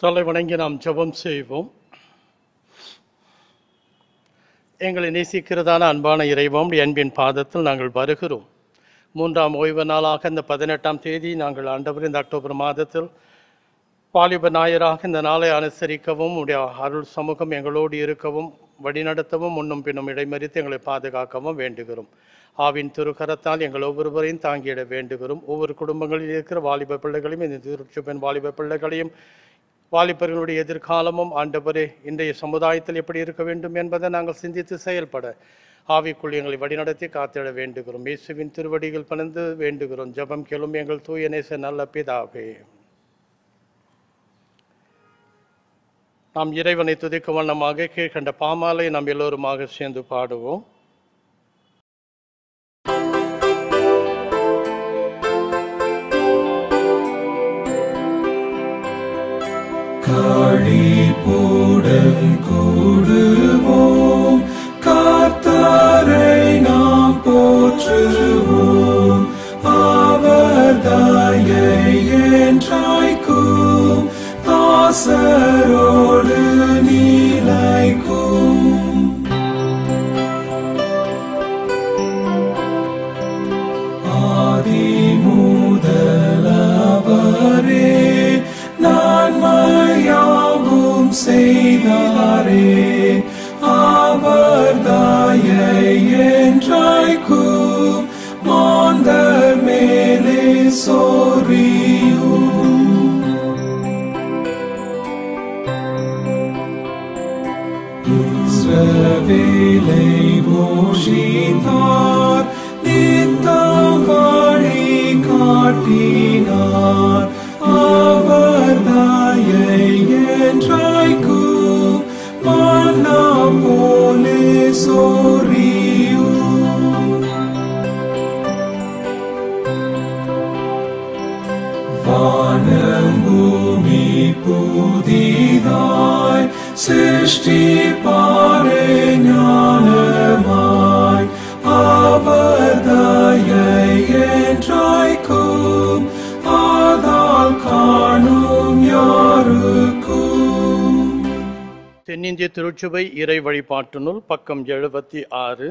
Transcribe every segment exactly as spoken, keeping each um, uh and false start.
தலை வணங்கி நாம் ஜெபம் செய்வோம். எங்களை நேசிக்கிறதான அன்பான இறைவம், அன்பின் பாதத்தில் நாங்கள் வருகிறோம். மூன்றாம் ஓய்வு நாளாக இந்த பதினெட்டாம் தேதி நாங்கள் ஆண்டவர் இந்த அக்டோபர் மாதத்தில் வாலிப ஞாயிறாக இந்த நாளை அனுசரிக்கவும் உடைய அருள் சமூகம் எங்களோடு இருக்கவும் வழிநடத்தவும் முன்னும் பின்னும் இடைமறித்து எங்களை பாதுகாக்கவும் வேண்டுகிறோம். ஆவின் திருக்கரத்தால் எங்கள் ஒவ்வொருவரையும் தாங்கிட வேண்டுகிறோம். ஒவ்வொரு குடும்பங்களில் இருக்கிற வாலிப பிள்ளைகளையும் இந்த திருச்சுப்பன் வாலிப பிள்ளைகளையும் வாலிபர்களுடைய எதிர்காலமும் ஆண்டவரே இன்றைய சமுதாயத்தில் எப்படி இருக்க வேண்டும் என்பதை நாங்கள் சிந்தித்து செயல்பட ஆவிக்குள் எங்களை வழிநடத்தி காத்திட வேண்டுகிறோம். இயேசுவின் திருவடிகள் பணிந்து வேண்டுகிறோம். ஜெபம் கேளும் எங்கள் தூய நேச நல்ல பிதாவே. நாம் இறைவனை துதிக்கும் வண்ணமாக கீழ்கண்ட பாமாலை நாம் எல்லோருமாக சேர்ந்து பாடுவோம். களிப்புடன் கூடுவோம், கர்த்தரை நாம் போற்றுவோம். அவர் தயை என்றைக்கும் தாசரோடு நிலைக்கும். ஆதி முதலவரே நன்மையாவும் செய்தாரே. அவர் தயை என்றைக்கும் மாந்தர் மேலே சொரியும். இஸ்ரவேலை போஷித்தார், நித்தம் வழி காட்டினார். அவர் தயை என்றைக்கும் மன்னா போலே சொரியும். வானம் பூமி புதிதாய் சிருஷ்டிப்பாரே ஞானமாய். அவர் தயை என்றைக்கும் ஆதால் காணும் யாருக்கும். தென்னிந்திய திருச்சபை இறை வழிபாட்டு நூல் பக்கம் எழுபத்தி ஆறு.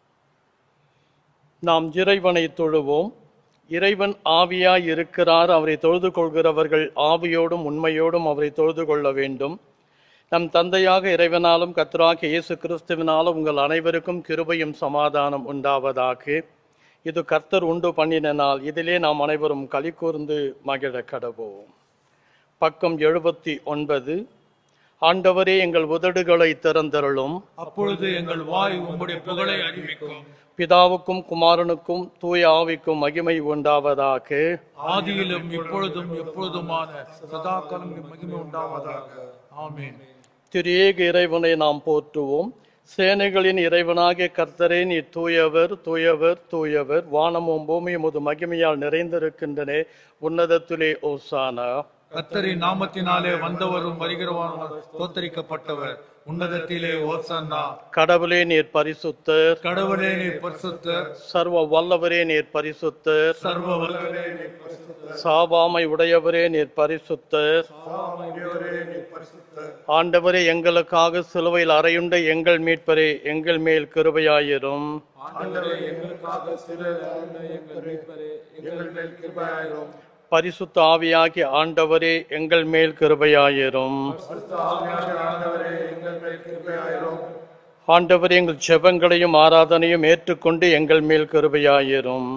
நாம் இறைவனை தொழுவோம். இறைவன் ஆவியாய் இருக்கிறார். அவரை தொழுது கொள்கிறவர்கள் ஆவியோடும் உண்மையோடும் அவரை தொழுது கொள்ள வேண்டும். நம் தந்தையாக இறைவனாலும் கர்த்தராகிய இயேசு கிறிஸ்துவினாலும் உங்கள் அனைவருக்கும் கிருபையும் சமாதானம் உண்டாவதாக. இது கர்த்தர் உண்டு பண்ணின நாள், இதிலே நாம் அனைவரும் களி கூர்ந்து மகிழ கடவோம். பக்கம் எழுபத்தி ஒன்பது. ஆண்டவரே, எங்கள் உதடுகளை திறந்தருளும், அப்பொழுது எங்கள் வாய் உம்முடைய புகழை அறிவிக்கும். பிதாவுக்கும் குமாரனுக்கும் தூய ஆவிக்கும் மகிமை உண்டாவதாக. ஆதியிலும் இப்பொழுதும் எப்பொழுதுமான சதாகாலம் மகிமை உண்டாவதாக. ஆமென். திரு ஏக இறைவனை நாம் போற்றுவோம். சேனைகளின் இறைவனாகிய கர்த்தரே, நீ தூயவர் தூயவர் தூயவர். வானமும் பூமியும் உமது மகிமையால் நிறைந்திருக்கின்றன. உன்னதத்திலே ஓசானா. கர்த்தரின் நாமத்தினாலே வந்தவரும் வருகிறவரும் தோத்தரிக்கப்பட்டவர். உன்னதத்திலே ஓசன்னா. கடவுளே, நீர் பரிசுத்தர். கடவுளே நீர் பரிசுத்தர். சர்வ வல்லவரே நீர் பரிசுத்தர். சர்வ வல்லவரே நீர் பரிசுத்தர். சாவாமை உடையவரே நீர் பரிசுத்தர். ஆண்டவரே, எங்களுக்காக சிலுவையில் அறையுண்ட எங்கள் மீட்பரே, எங்கள் மேல் கிருபையாயிரும். பரிசுத்த ஆவியாகிய ஆண்டவரே, எங்கள் மேல் கிருபையாயிரும். ஆண்டவரே, எங்கள் ஜெபங்களையும் ஆராதனையும் ஏற்றுக்கொண்டு எங்கள் மேல் கிருபையாயிரும்.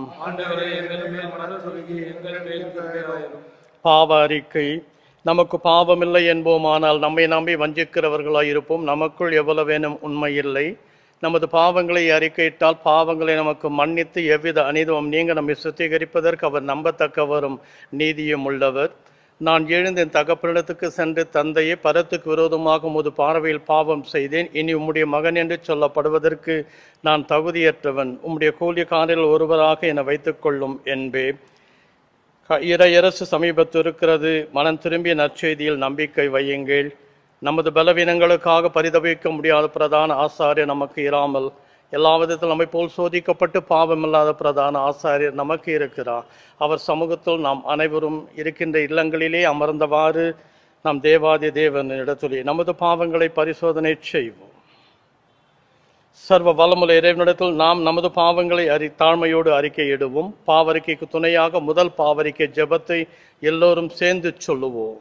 பாவ அறிக்கை. நமக்கு பாவமில்லை என்போமானால் நம்மை நம்பி வஞ்சிக்கிறவர்களாய் இருப்போம். நமக்குள் எவ்வளவேனும் உண்மையில்லை. நமது பாவங்களை அறிக்கையிட்டால் பாவங்களை நமக்கு மன்னித்து எவ்வித அநீதமும் நீங்க நம்மை சுத்திகரிப்பதற்கு அவர் நம்பத்தக்கவரும் நீதியும் உள்ளவர். நான் எழுந்த என் தகப்பனிடத்துக்கு சென்று, தந்தையே, பரத்துக்கு விரோதமாக உமது பார்வையில் பாவம் செய்தேன். இனி உம்முடைய மகன் என்று சொல்லப்படுவதற்கு நான் தகுதியற்றவன். உம்முடைய கூலிக்காரில் ஒருவராக என வைத்துக் கொள்ளும் என்பே. இறையரசு சமீபத்து இருக்கிறது. மனம் திரும்பிய நற்செய்தியில் நம்பிக்கை வையுங்கள். நமது பலவீனங்களுக்காக பரிதவிக்க முடியாத பிரதான ஆசாரியர் நமக்கு இராமல் எல்லா விதத்தில் நம்மை போல் சோதிக்கப்பட்டு பாவமில்லாத பிரதான ஆசாரியர் நமக்கு இருக்கிறார். அவர் சமூகத்தில் நாம் அனைவரும் இருக்கின்ற இல்லங்களிலே அமர்ந்தவாறு நாம் தேவாதி தேவனிடத்திலே நமது பாவங்களை பரிசோதனை செய்வோம். சர்வ வல்லமுள்ள இறைவனிடத்தில் நாம் நமது பாவங்களை அறி தாழ்மையோடு அறிக்கையிடுவோம். பாவறிக்கைக்கு துணையாக முதல் பாவறிக்கை ஜெபத்தை எல்லோரும் சேர்ந்து சொல்லுவோம்.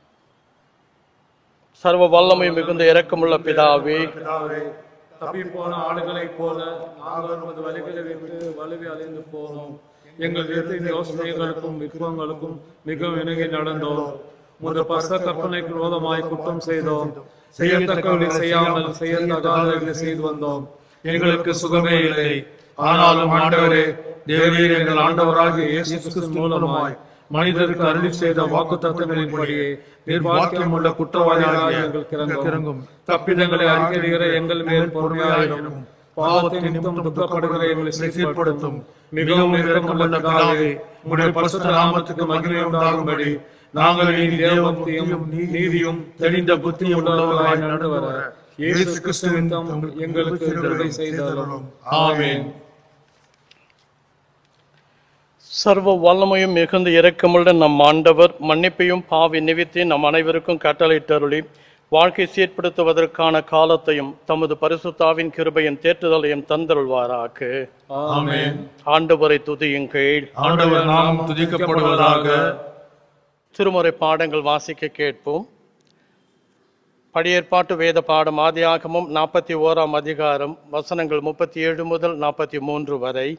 சர்வ வல்லமை மிகுந்த இரக்கமுள்ள பிதாவே, பிதாவே, தப்பிப்போன ஆடுகளைப் போல நாங்கள் உமது வழிகளை விட்டு வலுவி அழிந்து போனோம். எங்கள் இறுதி யோசனைகளுக்கும் விருப்பங்களுக்கும் மிகவும் இணங்கி நடந்தோம். உமது பச கற்பனைக்கு விரோதமாய் குற்றம் செய்தோம். செய்யத்தக்கவர்களை செய்யாமல் செய்யத்தகாதவர்களை செய்து வந்தோம். எங்களுக்கு சுகமே இல்லை. ஆனாலும் ஆண்டவரே, தேவரீர் எங்கள் ஆண்டவராகிய இயேசு கிறிஸ்து மூலமாய் மனிதருக்கு அருளி செய்த வாக்கு தத்துவங்களின்படியே நிர்வாக்கியம் உள்ள குற்றவாளிகளாக எங்களுக்கு இறங்கும். தப்பிதங்களை அறிக்கையிடுகிற எங்கள் மேல் பொறுமையாயிரும். பாவத்தை நிமித்தம் துக்கப்படுகிற எங்களை சீர்படுத்தும். மிகவும் இரக்கமுள்ள பிதாவே, உம்முடைய பரிசுத்த நாமத்துக்கு மகிமை உண்டாகும்படி நாங்கள் இனி தேவபக்தியும் நீதியும் தெளிந்த புத்தியும் உள்ளவர்களாய் நடந்து வர இயேசு கிறிஸ்துவின் தம் எங்களுக்கு கிருபை செய்தருளும். ஆமென். சர்வ வல்லமையும் மிகுந்த இரக்கமுள்ள நம் ஆண்டவர் மன்னிப்பையும் பாவி நிவித்தையும் நம் அனைவருக்கும் கட்டளையிட்டருளி வாழ்க்கை சீர்படுத்துவதற்கான காலத்தையும் தமது பரிசுத்தாவின் கிருபையின் தேற்றுதலையும் தந்தருள்வாராக. ஆமென். ஆண்டவரை துதியுங்கள். ஆண்டவர் நாமம் துதிக்கப்படுவதாக. திருமுறை பாடங்கள் வாசிக்க கேட்போம். படியேற்பாட்டு வேத பாடம் ஆதியாகமம் நாற்பத்தி ஓராம் அதிகாரம் வசனங்கள் முப்பத்தி ஏழு முதல் நாற்பத்தி மூன்று வரை.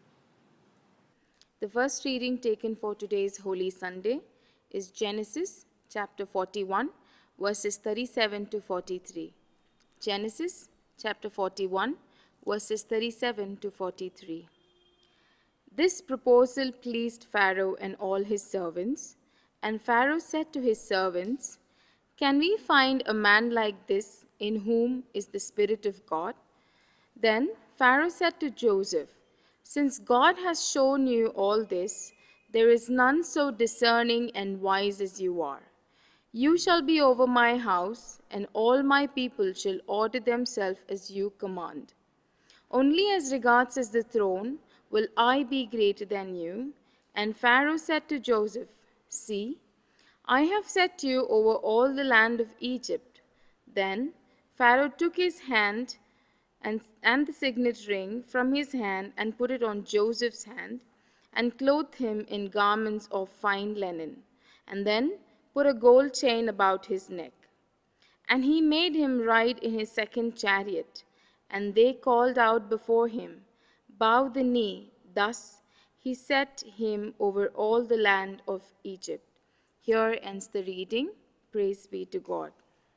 The first reading taken for today's Holy Sunday is Genesis chapter forty-one, verses thirty-seven to forty-three. Genesis chapter forty-one, verses thirty-seven to forty-three. This proposal pleased Pharaoh and all his servants, and Pharaoh said to his servants, "Can we find a man like this in whom is the Spirit of God?" Then Pharaoh said to Joseph, "Since God has shown you all this, there is none so discerning and wise as you are. You shall be over my house, and all my people shall order themselves as you command. Only as regards as the throne will I be greater than you." And Pharaoh said to Joseph, "See, I have set you over all the land of Egypt." Then Pharaoh took his hand and, and the signet ring from his hand and put it on Joseph's hand, and clothed him in garments of fine linen, and then put a gold chain about his neck. And he made him ride in his second chariot, and they called out before him, "Bow the knee." Thus he set him over all the land of Egypt. Here ends the reading. Praise be to God.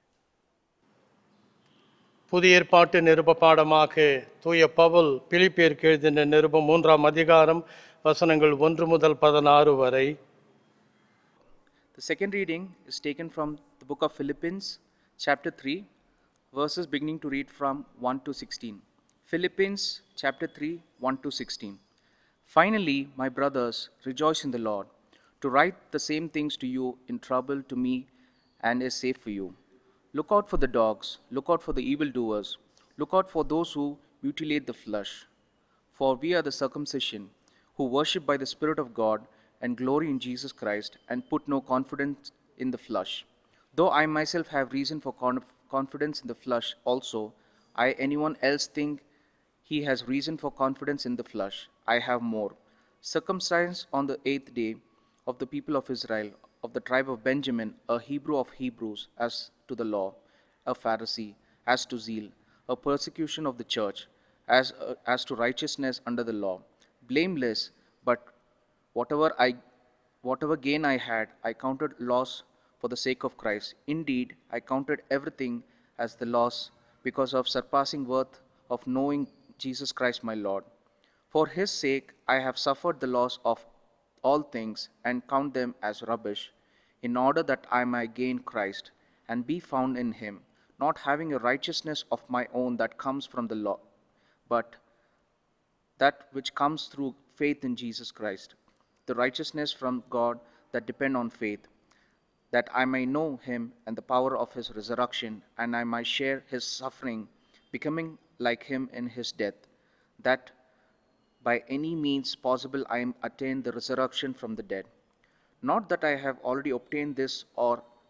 புதிய ஏற்பாட்டு நிருப பாடமாக தூய பவுல் பிலிப்பியருக்கு எழுதின நிருபம் மூன்றாம் அதிகாரம் வசனங்கள் ஒன்று முதல் பதினாறு வரை. The second reading is taken from the book of Philippians, chapter three, verses beginning to read from one to sixteen. Philippians, chapter three, one to sixteen. Finally, my brothers, rejoice in the Lord. To write the same things to you in trouble to me and is safe for you. Look out for the dogs, look out for the evildoers, look out for those who mutilate the flesh. For we are the circumcision, who worship by the Spirit of God and glory in Jesus Christ, and put no confidence in the flesh. Though I myself have reason for conf- confidence in the flesh also, I anyone else think he has reason for confidence in the flesh, I have more. Circumcised on the eighth day of the people of Israel, of the tribe of Benjamin, a Hebrew of Hebrews, as to the law, a Pharisee, as to zeal, a persecution of the church, as, uh, as to righteousness under the law, blameless, but whatever I, whatever gain I had, I counted loss for the sake of Christ. Indeed, I counted everything as the loss because of surpassing worth of knowing Jesus Christ my Lord. For his sake I have suffered the loss of all things and count them as rubbish, in order that I might gain Christ and be found in him, not having a righteousness of my own that comes from the law, but that which comes through faith in Jesus Christ, the righteousness from God that depend on faith, that I may know him and the power of his resurrection, and I might share his suffering, becoming like him in his death, that by any means possible I am attain the resurrection from the dead. Not that I have already obtained this or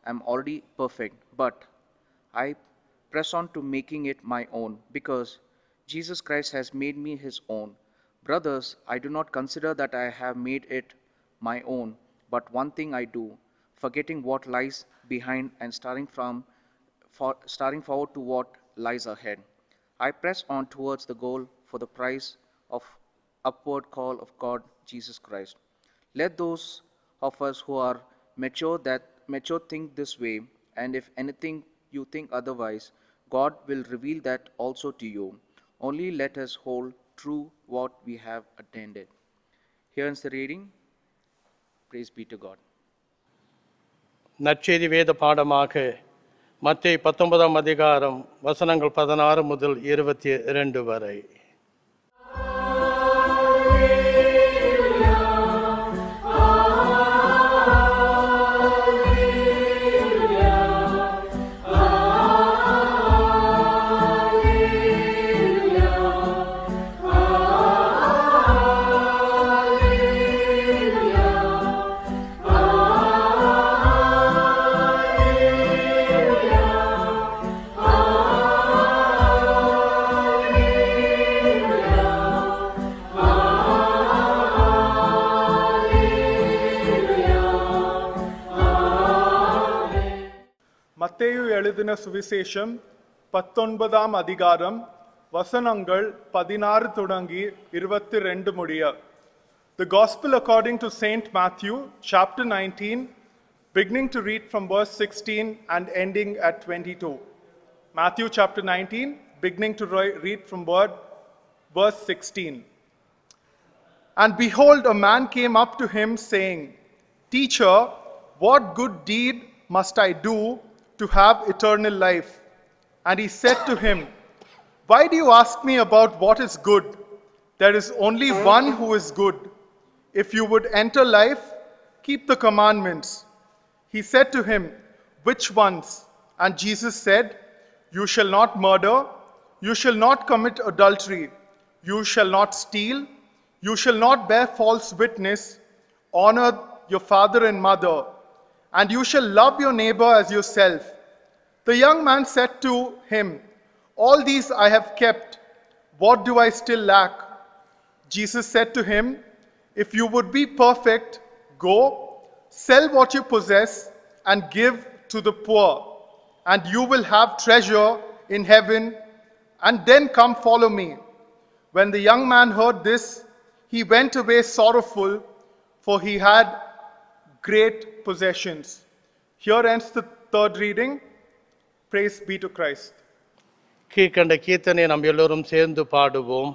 am already perfect, but I press on to making it my own, because Jesus Christ has made me his own. Brothers, I do not consider that I have made it my own, but one thing I do, forgetting what lies behind and starting from for, starting forward to what lies ahead. I press on towards the goal for the prize of upward call of God Jesus Christ. Let those of us who are mature that mature think this way, and if anything you think otherwise, God will reveal that also to you. Only let us hold true what we have attended. Here ends the reading. Praise be to God. நற்செய்தி வேத பாடமாக மத்தேயு பத்தொன்பதாம் அதிகாரம் வசனங்கள் பதினாறு முதல் இருபத்தி இரண்டு வரை. மத்தேயு எழுதின சுவிசேஷம் பத்தொன்பதாம் அதிகாரம் வசனங்கள் பதினாறு தொடங்கி இருபத்தி ரெண்டு முடிய. The Gospel according to Saint Matthew, chapter nineteen, beginning to read from verse sixteen and ending at twenty-two. Matthew chapter nineteen, beginning to read from word, verse sixteen. And behold, a man came up to him, saying, Teacher, what good deed must I do to have eternal life? And he said to him, Why do you ask me about what is good? There is only one who is good. If you would enter life, keep the commandments. He said to him, Which ones? And Jesus said, You shall not murder, you shall not commit adultery, you shall not steal, you shall not bear false witness, honor your father and mother, and you shall love your neighbor as yourself. The young man said to him, All these I have kept. What do I still lack? Jesus said to him, If you would be perfect, go, sell what you possess, and give to the poor, and you will have treasure in heaven, and then come follow me. When the young man heard this, he went away sorrowful, for he had great possessions. Here ends the third reading. Praise be to Christ. கீழ்கண்ட கீர்த்தனை நாம் எல்லோரும் சேர்ந்து பாடுவோம்.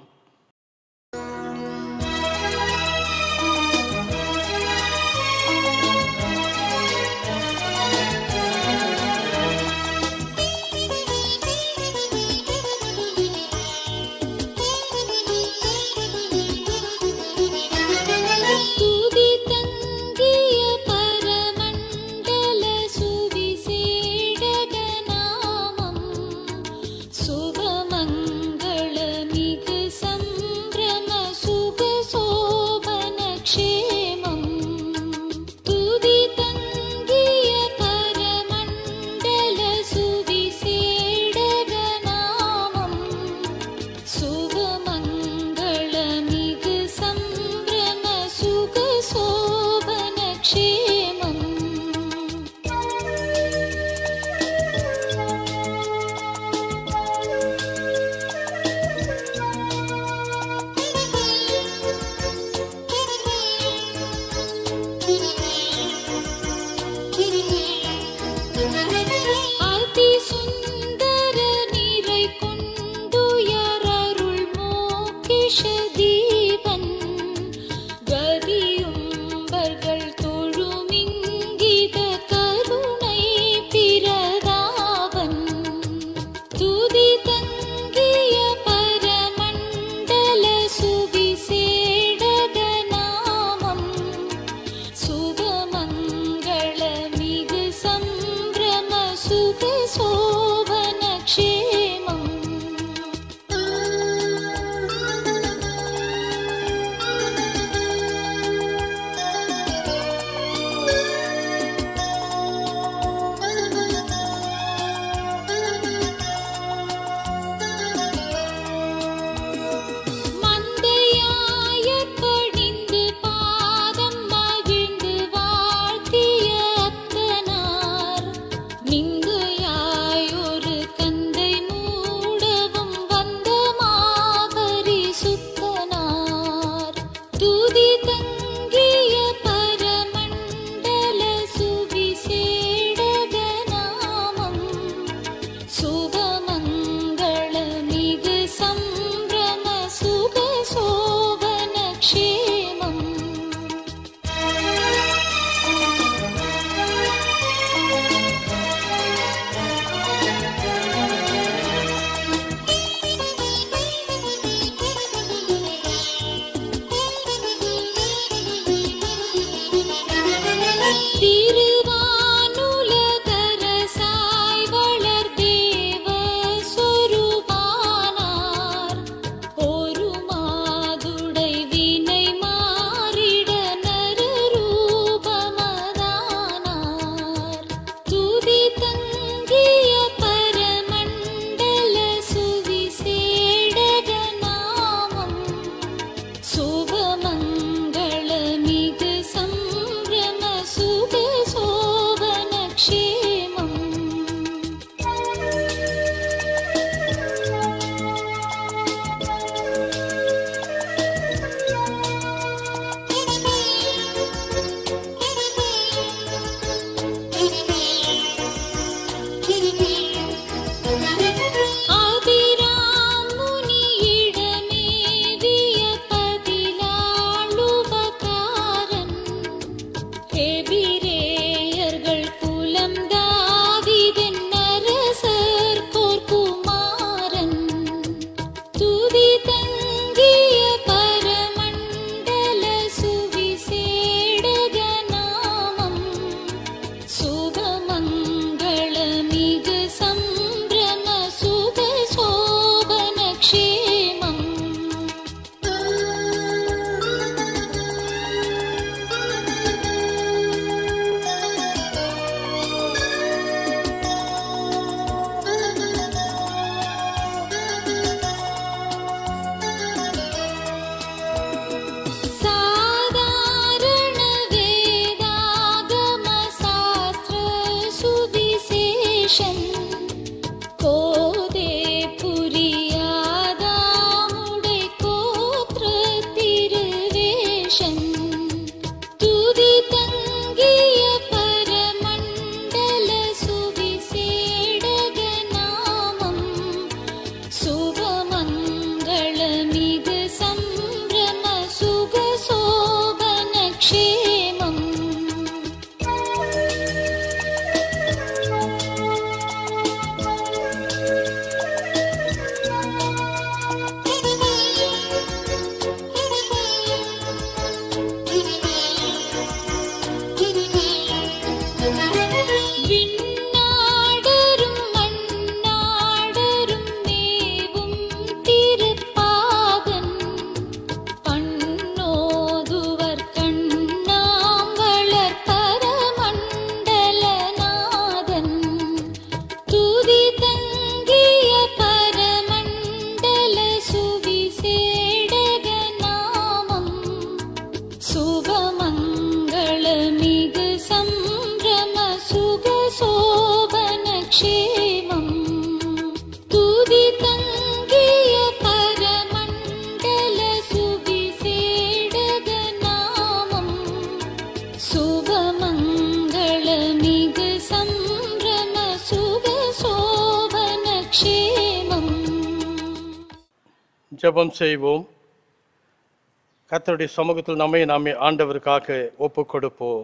ஜெபம் செய்வோம். கர்த்தருடைய சமூகத்தில் நம்மை நாமே ஆண்டவருக்காக ஒப்பு கொடுப்போம்.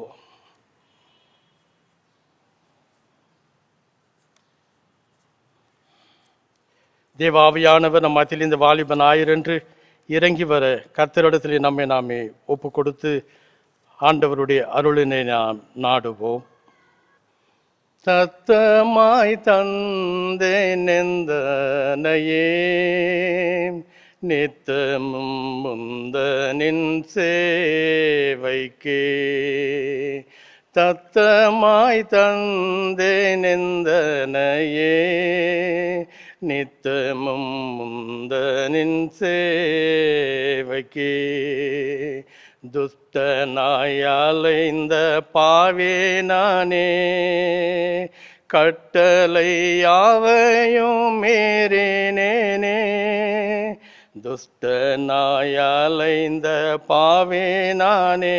தேவாவியானவர் நம் மத்தியில் இந்த வாலிபன் ஆயிரன்று இறங்கி வர கர்த்தரிடத்திலே நம்மை நாமே ஒப்பு கொடுத்து ஆண்டவருடைய அருளினை நாம் நாடுவோம். தத்தமாய் தந்தே நெந்தனையே நித்தமும் முந்தனின் சேவைக்கே தத்தமாய் தந்தே நெந்தனையே நித்தமும் முந்தனின் சேவைக்கே துஸ்தனாயாலைந்த பாவே நானே கட்டளை யாவையும் மீறினேனே துஸ்தனாயாலைந்த பாவே நானே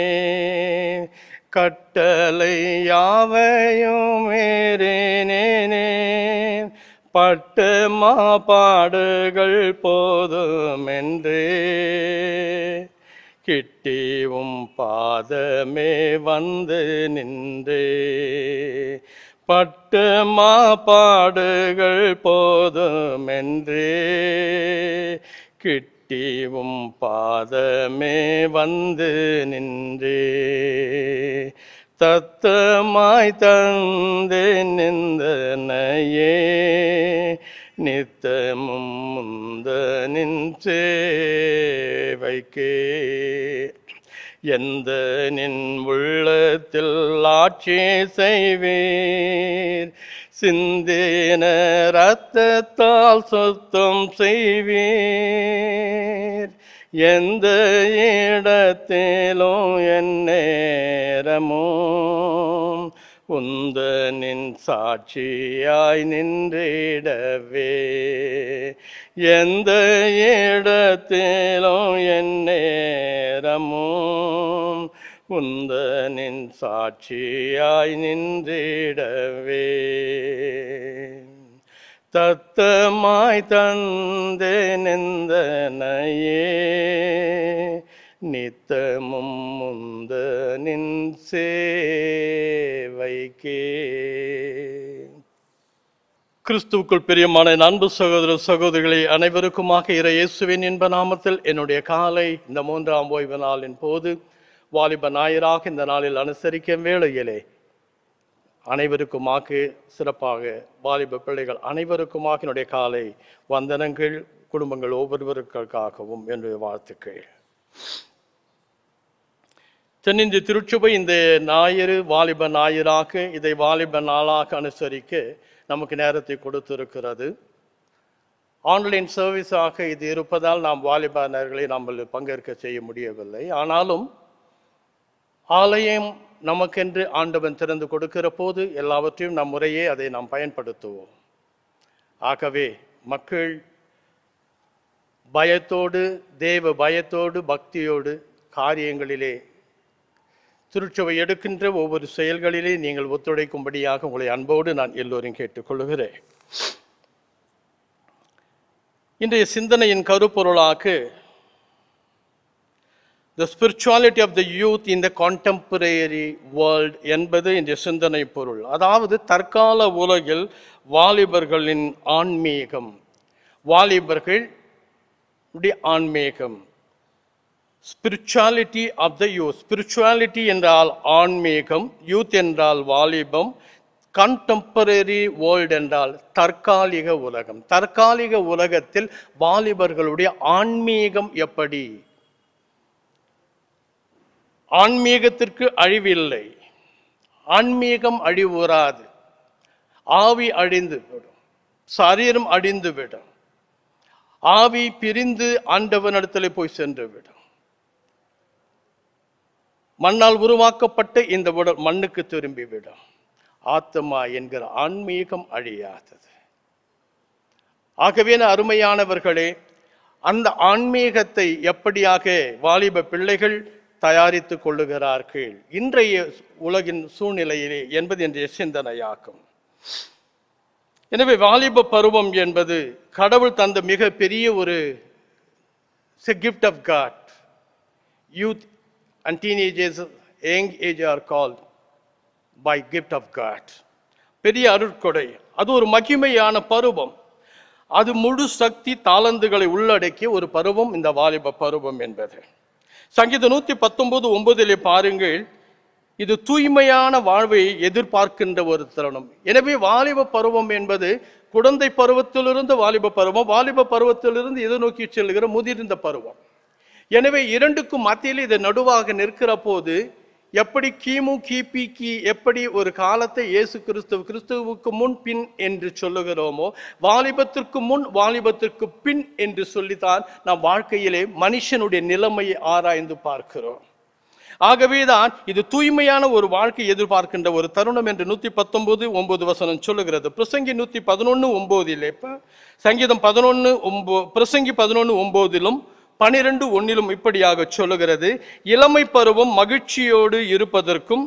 கட்டளை யாவையும் மீறினேனே பட்டு மாபாடுகள் போதுமென்றே கிட்டியும் பாதமே வந்து நின்றே பட்டு மாபாடுகள் போதுமென்றே கிட்டியும் பாதமே வந்து நின்றே தத்தமாய் தந்தே நிந்தனையே நித்தமும் முந்தனின் சேவைக்கே எந்த நின் உள்ளத்தில் ஆட்சி செய்வீர் சிந்தின இரத்தத்தால் சுத்தம் செய்வீர் எந்த இடத்திலும் என் நேரமும் உந்தனின் சாட்சியாய் நின்றிடவே எந்த இடத்திலும் என் நேரமும் உந்தனின் சாட்சியாய் நின்றிடவே தத்தமாய் தந்தே நெந்தனையே நித்தமும் முந்தனின் சேவைக்கே. கிறிஸ்துவுக்குள் பிரியமான அன்பு சகோதர சகோதரிகளை அனைவருக்குமாக இறை இயேசுவின் இன்ப நாமத்தில் என்னுடைய காலை இந்த மூன்றாம் ஓய்வு நாளின் போது வாலிப ஞாயிறாக இந்த நாளில் அனுசரிக்கும் வேளையிலே அனைவருக்குமாக சிறப்பாக வாலிப பிள்ளைகள் அனைவருக்குமாக என்னுடைய காலை வந்தனங்கள் குடும்பங்கள் ஒவ்வொருவருக்காகவும் என்னுடைய வாழ்த்துக்கள். தென்னிந்திய திருச்சபை இந்த ஞாயிறு வாலிப ஞாயிறாக இதை வாலிப நாளாக அனுசரிக்க நமக்கு நேரத்தை கொடுத்திருக்கிறது. ஆன்லைன் சர்வீஸாக இது இருப்பதால் நாம் வாலிபர்களை நாம் பங்கேற்க செய்ய முடியவில்லை. ஆனாலும் ஆலயம் நமக்கென்று ஆண்டவன் திறந்து கொடுக்கிற போது எல்லாவற்றையும் நம் முறையே அதை நாம் பயன்படுத்துவோம். ஆகவே மக்கள் பயத்தோடு தேவ பயத்தோடு பக்தியோடு காரியங்களிலே திருச்சபை எடுக்கின்ற ஒவ்வொரு செயல்களிலே நீங்கள் ஒத்துழைக்கும்படியாக உங்களை அன்போடு நான் எல்லோரும் கேட்டுக்கொள்கிறேன். இன்றைய சிந்தனையின் கருப்பொருளாக The spirituality of the youth in the contemporary world என்பது இன்றைய சிந்தனை பொருள். அதாவது தற்கால உலகில் வாலிபர்களின் ஆன்மீகம், வாலிபர்கள் ஆன்மீகம். Spirituality of the youth. Spirituality என்றால் ஆன்மீகம், யூத் என்றால் வாலிபம், கண்டெம்பரரி வேர்ல்ட் என்றால் தற்காலிக உலகம். தற்காலிக உலகத்தில் வாலிபர்களுடைய ஆன்மீகம் எப்படி? ஆன்மீகத்திற்கு அழிவில்லை, ஆன்மீகம் அழிவுறாது. ஆவி அழிந்து விடும், சரீரம் அழிந்து விடும், ஆவி பிரிந்து ஆண்டவனிடத்தில் போய் சென்று விடும். மண்ணால் உருவாக்கப்பட்ட இந்த உடல் மண்ணுக்கு திரும்பிவிடும். ஆத்மா என்கிற ஆன்மீகம் அழியாதது. ஆகவே அருமையானவர்களே, அந்த ஆன்மீகத்தை எப்படியாக வாலிப பிள்ளைகள் தயாரித்துக் கொள்ளுகிறார்கள் இன்றைய உலகின் சூழ்நிலையிலே என்பது இன்றைய சிந்தனையாகும். எனவே வாலிப பருவம் என்பது கடவுள் தந்த மிக பெரிய ஒரு It's a gift of God. Youth and teenagers, young age are called by gift of God. பெரிய அருட்கொடை. அது ஒரு மகிமையான பருவம். அது முழு சக்தி தாளந்துகளை உள்ளடக்கிய ஒரு பருவம் இந்த வாலிப பருவம் என்பது. சங்கீதம் நூத்தி பத்தொன்பது ஒன்பதிலே பாருங்கள், இது தூய்மையான வாழ்வை எதிர்பார்க்கின்ற ஒரு தருணம். எனவே வாலிப பருவம் என்பது குழந்தை பருவத்திலிருந்து வாலிப பருவம், வாலிப பருவத்திலிருந்து எது நோக்கி செல்கிற முதிர்ந்த பருவம். எனவே இரண்டுக்கும் மத்தியில் இது நடுவாக நிற்கிற போது எப்படி கிமு கிபி கி எப்படி ஒரு காலத்தை இயேசு கிறிஸ்துவ கிறிஸ்துவுக்கு முன் பின் என்று சொல்லுகிறோமோ, வாலிபத்திற்கு முன் வாலிபத்திற்கு பின் என்று சொல்லித்தான் நாம் வாழ்க்கையிலே மனுஷனுடைய நிலைமையை ஆராய்ந்து பார்க்கிறோம். ஆகவேதான் இது தூய்மையான ஒரு வாழ்க்கை எதிர்பார்க்கின்ற ஒரு தருணம் என்று நூத்தி பத்தொன்பது ஒன்பது வசனம் சொல்லுகிறது. பிரசங்கி நூத்தி பதினொன்னு ஒன்பதிலே இப்ப சங்கீதம் பதினொன்னு ஒன்பது பிரசங்கி பதினொன்னு ஒன்பதிலும் பனிரெண்டு ஒன்னிலும் இப்படியாக சொல்லுகிறது, இளமை பருவம் மகிழ்ச்சியோடு இருப்பதற்கும்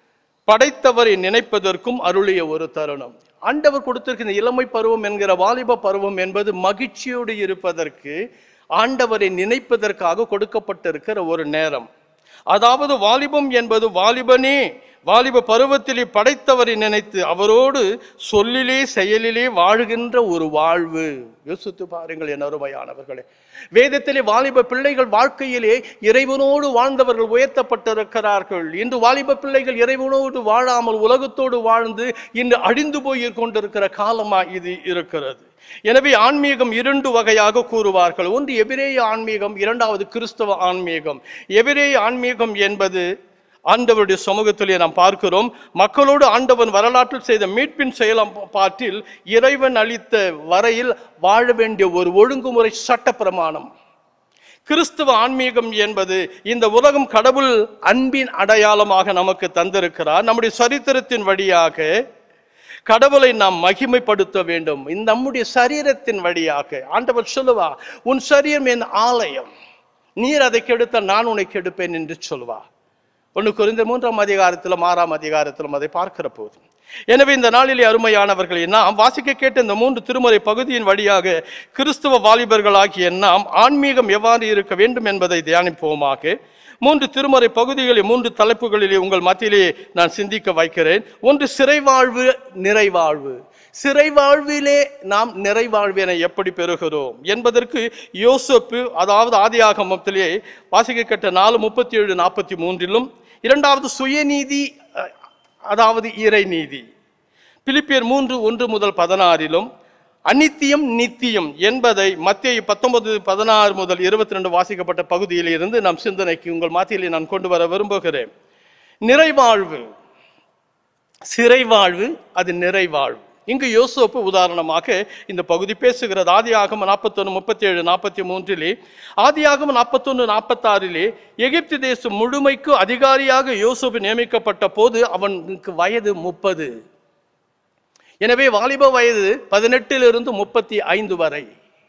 படைத்தவரை நினைப்பதற்கும் அருளிய ஒரு தருணம். ஆண்டவர் கொடுத்திருக்கிற இளமை பருவம் என்கிற வாலிப பருவம் என்பது மகிழ்ச்சியோடு இருப்பதற்கு, ஆண்டவரை நினைப்பதற்காக கொடுக்கப்பட்டிருக்கிற ஒரு நேரம். அதாவது வாலிபம் என்பது வாலிபனே வாலிப பருவத்திலே படைத்தவரை நினைத்து அவரோடு சொல்லிலே செயலிலே வாழ்கின்ற ஒரு வாழ்வு. யோசித்து பாருங்கள் என் அருமையானவர்களே. வேதத்திலே வாலிப பிள்ளைகள் வாழ்க்கையிலே இறைவனோடு வாழ்ந்தவர்கள் உயர்த்தப்பட்டிருக்கிறார்கள். இன்று வாலிப பிள்ளைகள் இறைவனோடு வாழாமல் உலகத்தோடு வாழ்ந்து இன்று அழிந்து போய் கொண்டிருக்கிற காலமா இது இருக்கிறது. எனவே ஆன்மீகம் இரண்டு வகையாக கூறுவார்கள். ஒன்று எபிரேய ஆன்மீகம், இரண்டாவது கிறிஸ்தவ ஆன்மீகம். எபிரேய ஆன்மீகம் என்பது ஆண்டவருடைய சமூகத்திலே நாம் பார்க்கிறோம், மக்களோடு ஆண்டவன் வரலாற்றில் செய்த மீட்பின் செயல்பாட்டில் இறைவன் அளித்த வரையில் வாழ வேண்டிய ஒரு ஒழுங்குமுறை சட்ட பிரமாணம். கிறிஸ்துவ ஆன்மீகம் என்பது இந்த உலகம் கடவுள் அன்பின் அடையாளமாக நமக்கு தந்திருக்கிறார். நம்முடைய சரித்திரத்தின் வழியாக கடவுளை நாம் மகிமைப்படுத்த வேண்டும். இந்த நம்முடைய சரீரத்தின் வழியாக ஆண்டவர் சொல்லுவா, உன் சரீரம் என் ஆலயம், நீர் அதை கெடுத்த நான் உன்னை கெடுப்பேன் என்று சொல்லுவா. ஒன்று கொரிந்தியர் மூன்றாம் அதிகாரத்திலும் ஆறாம் அதிகாரத்திலும் அதை பார்க்கிற போது. எனவே இந்த நாளிலே அருமையானவர்களை நாம் வாசிக்க கேட்ட இந்த மூன்று திருமறை பகுதியின் வழியாக கிறிஸ்துவ வாலிபர்களாகிய நாம் ஆன்மீகம் எவ்வாறு இருக்க வேண்டும் என்பதை தியானிப்போமாக. மூன்று திருமறை பகுதிகளில் மூன்று தலைப்புகளிலே உங்கள் மத்தியிலே நான் சிந்திக்க வைக்கிறேன். ஒன்று சிறைவாழ்வு, நிறைவாழ்வு. சிறைவாழ்விலே நாம் நிறைவாழ்வினை எப்படி பெறுகிறோம் என்பதற்கு யோசேப்பு, அதாவது ஆதியாகமத்திலே வாசிக்க கேட்ட நாலு முப்பத்தி ஏழு நாற்பத்தி மூன்றிலும், இரண்டாவது சுயநீதி, அதாவது இறை நீதி பிலிப்பியர் மூன்று ஒன்று முதல் பதினாறிலும், அநித்தியம் நித்தியம் என்பதை மத்தேயு பத்தொன்பது பதினாறு முதல் இருபத்தி ரெண்டு வாசிக்கப்பட்ட பகுதியில் இருந்து நாம் சிந்தனைக்கு உங்கள் மத்தியிலே நான் கொண்டு வர விரும்புகிறேன். நிறைவாழ்வு, சிறைவாழ்வு, அது நிறைவாழ்வு. இங்கு யோசேப்பு உதாரணமாக இந்த பகுதி பேசுகிறது. ஆதியாகமம் நாற்பத்தி ஒன்று முப்பத்தி ஏழு நாற்பத்தி மூன்றிலே, ஆதியாகமம் நாற்பத்தி ஒன்று நாற்பத்தி ஆறிலே எகிப்து தேசம் முழுமைக்கு அதிகாரியாக யோசேப்பு நியமிக்கப்பட்ட போது அவனுக்கு வயது முப்பது. எனவே வாலிப வயது பதினெட்டிலிருந்து முப்பத்தி ஐந்து வரை.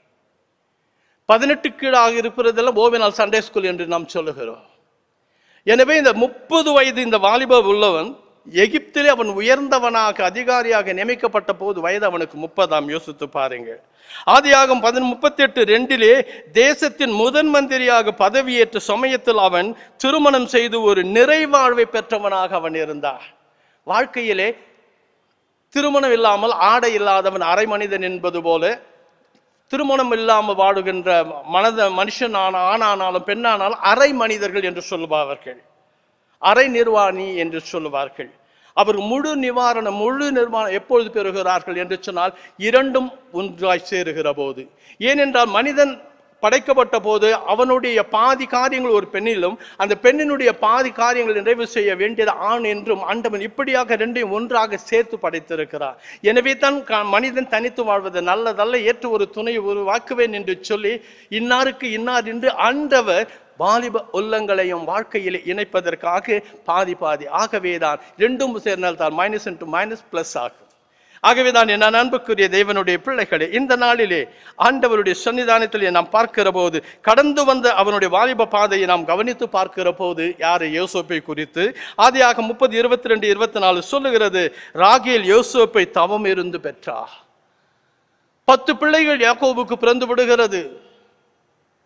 பதினெட்டு கீழாக இருப்பதெல்லாம் ஓவினால் சண்டே ஸ்கூல் என்று நாம் சொல்லுகிறோம். எனவே இந்த முப்பது வயது இந்த வாலிப உள்ளவன் எகிப்திலே அவன் உயர்ந்தவனாக அதிகாரியாக நியமிக்கப்பட்ட போது வயது அவனுக்கு முப்பதாம். யோசித்து பாருங்க. ஆதியாகமம் பதின முப்பத்தி எட்டு ரெண்டிலே தேசத்தின் முதன் மந்திரியாக பதவியேற்ற சமயத்தில் அவன் திருமணம் செய்து ஒரு நிறைவாழ்வை பெற்றவனாக அவன் இருந்தான். வாழ்க்கையிலே திருமணம் இல்லாமல் ஆடை இல்லாதவன் அரை மனிதன் என்பது போல, திருமணம் இல்லாமல் வாழுகின்ற மனத மனுஷன் ஆனானாலும் பெண்ணானாலும் அரை மனிதர்கள் என்று சொல்லுவார்கள், அரை நிர்வாணி என்று சொல்லுவார்கள். அவர் முழு நிவாரணம் முழு நிர்வாணம் எப்பொழுது பெறுகிறார்கள் என்று சொன்னால் இரண்டும் ஒன்றாய் சேருகிற போது. ஏனென்றால் மனிதன் படைக்கப்பட்ட போது அவனுடைய பாதி காரியங்கள் ஒரு பெண்ணிலும், அந்த பெண்ணினுடைய பாதி காரியங்கள் நிறைவு செய்ய வேண்டியது ஆண் என்றும் ஆண்டவன் இப்படியாக ரெண்டையும் ஒன்றாக சேர்த்து படைத்திருக்கிறார். எனவே தான் மனிதன் தனித்து வாழ்வது நல்லதல்ல, ஏற்று ஒரு துணையை உருவாக்குவேன் என்று சொல்லி இன்னாருக்கு இன்னார் என்று ஆண்டவர் வாலிப உள்ளங்களையும் வாழ்க்கையில் இணைப்பதற்காக பாதி பாதி. ஆகவேதான் ரெண்டும் சேர்ந்தால் தான் மைனஸ் இன்டு மைனஸ் பிளஸ் ஆகும். ஆகவேதான் என் அன்புக்குரிய தேவனுடைய பிள்ளைகளே, இந்த நாளிலே ஆண்டவருடைய சன்னிதானத்திலே நாம் பார்க்கிற போது, கடந்து வந்த அவனுடைய வாலிப பாதையை நாம் கவனித்து பார்க்கிற போது யாரை யோசேப்பை குறித்து ஆதியாக முப்பது இருபத்தி ரெண்டு இருபத்தி நாலு சொல்லுகிறது. ராகேல் யோசேப்பை தவம் இருந்து பெற்றார். பத்து பிள்ளைகள் யாக்கோபுக்கு பிறந்து விடுகிறது.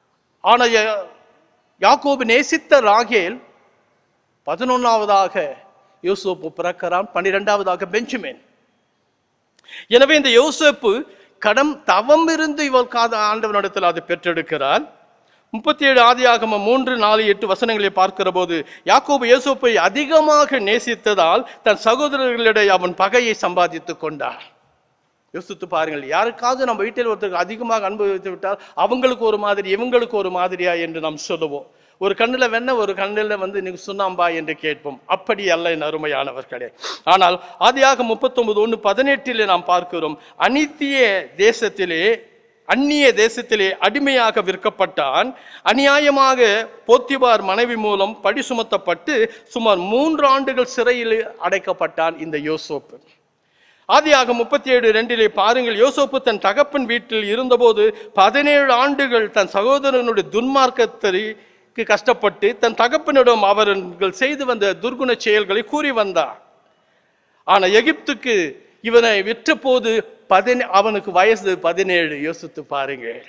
ஆனா யா- யாக்கோபு நேசித்த ராகேல் பதினொன்னாவதாக யோசேப்பு பிறக்கிறான், பன்னிரெண்டாவதாக பெஞ்சமின். எனவே இந்த யோசேப்பு கடம் தவம் இருந்து இவள் காத ஆண்டவனிடத்தில் அதை பெற்றெடுக்கிறார். முப்பத்தி ஏழு ஆதியாகமம் மூன்று நாலு எட்டு வசனங்களை பார்க்கிற போது யாக்கோபு யோசேப்பை அதிகமாக நேசித்ததால் தன் சகோதரர்களிடையே அவன் பகையை சம்பாதித்துக் கொண்டார். யோசித்து பாருங்கள், யாருக்காவது நம்ம வீட்டில் ஒருத்தருக்கு அதிகமாக அனுபவித்து விட்டால் அவங்களுக்கு ஒரு மாதிரி இவங்களுக்கு ஒரு மாதிரியா என்று நாம் சொல்லுவோம். ஒரு கண்ணுல வெண்ண ஒரு கண்ணுல வந்து நீங்க சுண்ணாம்பா என்று கேட்போம். அப்படி அல்ல என் அருமையானவர்களே. ஆனால் ஆதியாக முப்பத்தி ஒன்பது ஒன்று பதினெட்டிலே நாம் பார்க்கிறோம், அனித்திய தேசத்திலே அந்நிய தேசத்திலே அடிமையாக விற்கப்பட்டான். அநியாயமாக போத்திபார் மனைவி மூலம் பழி சுமத்தப்பட்டு சுமார் மூன்று ஆண்டுகள் சிறையில் அடைக்கப்பட்டான் இந்த யோசேப்பு. ஆதியாக முப்பத்தி ஏழு ரெண்டிலே பாருங்கள், யோசேப்பு தன் தகப்பன் வீட்டில் இருந்தபோது பதினேழு ஆண்டுகள் தன் சகோதரனுடைய துன்மார்க்கத்திற்கு கஷ்டப்பட்டு தன் தகப்பனிடம் அவர்கள் செய்து வந்த துர்குண செயல்களை கூறி வந்தார். ஆனா எகிப்துக்கு இவனை விற்ற போது பதினே அவனுக்கு வயசு பதினேழு. யோசித்து பாருங்கள்,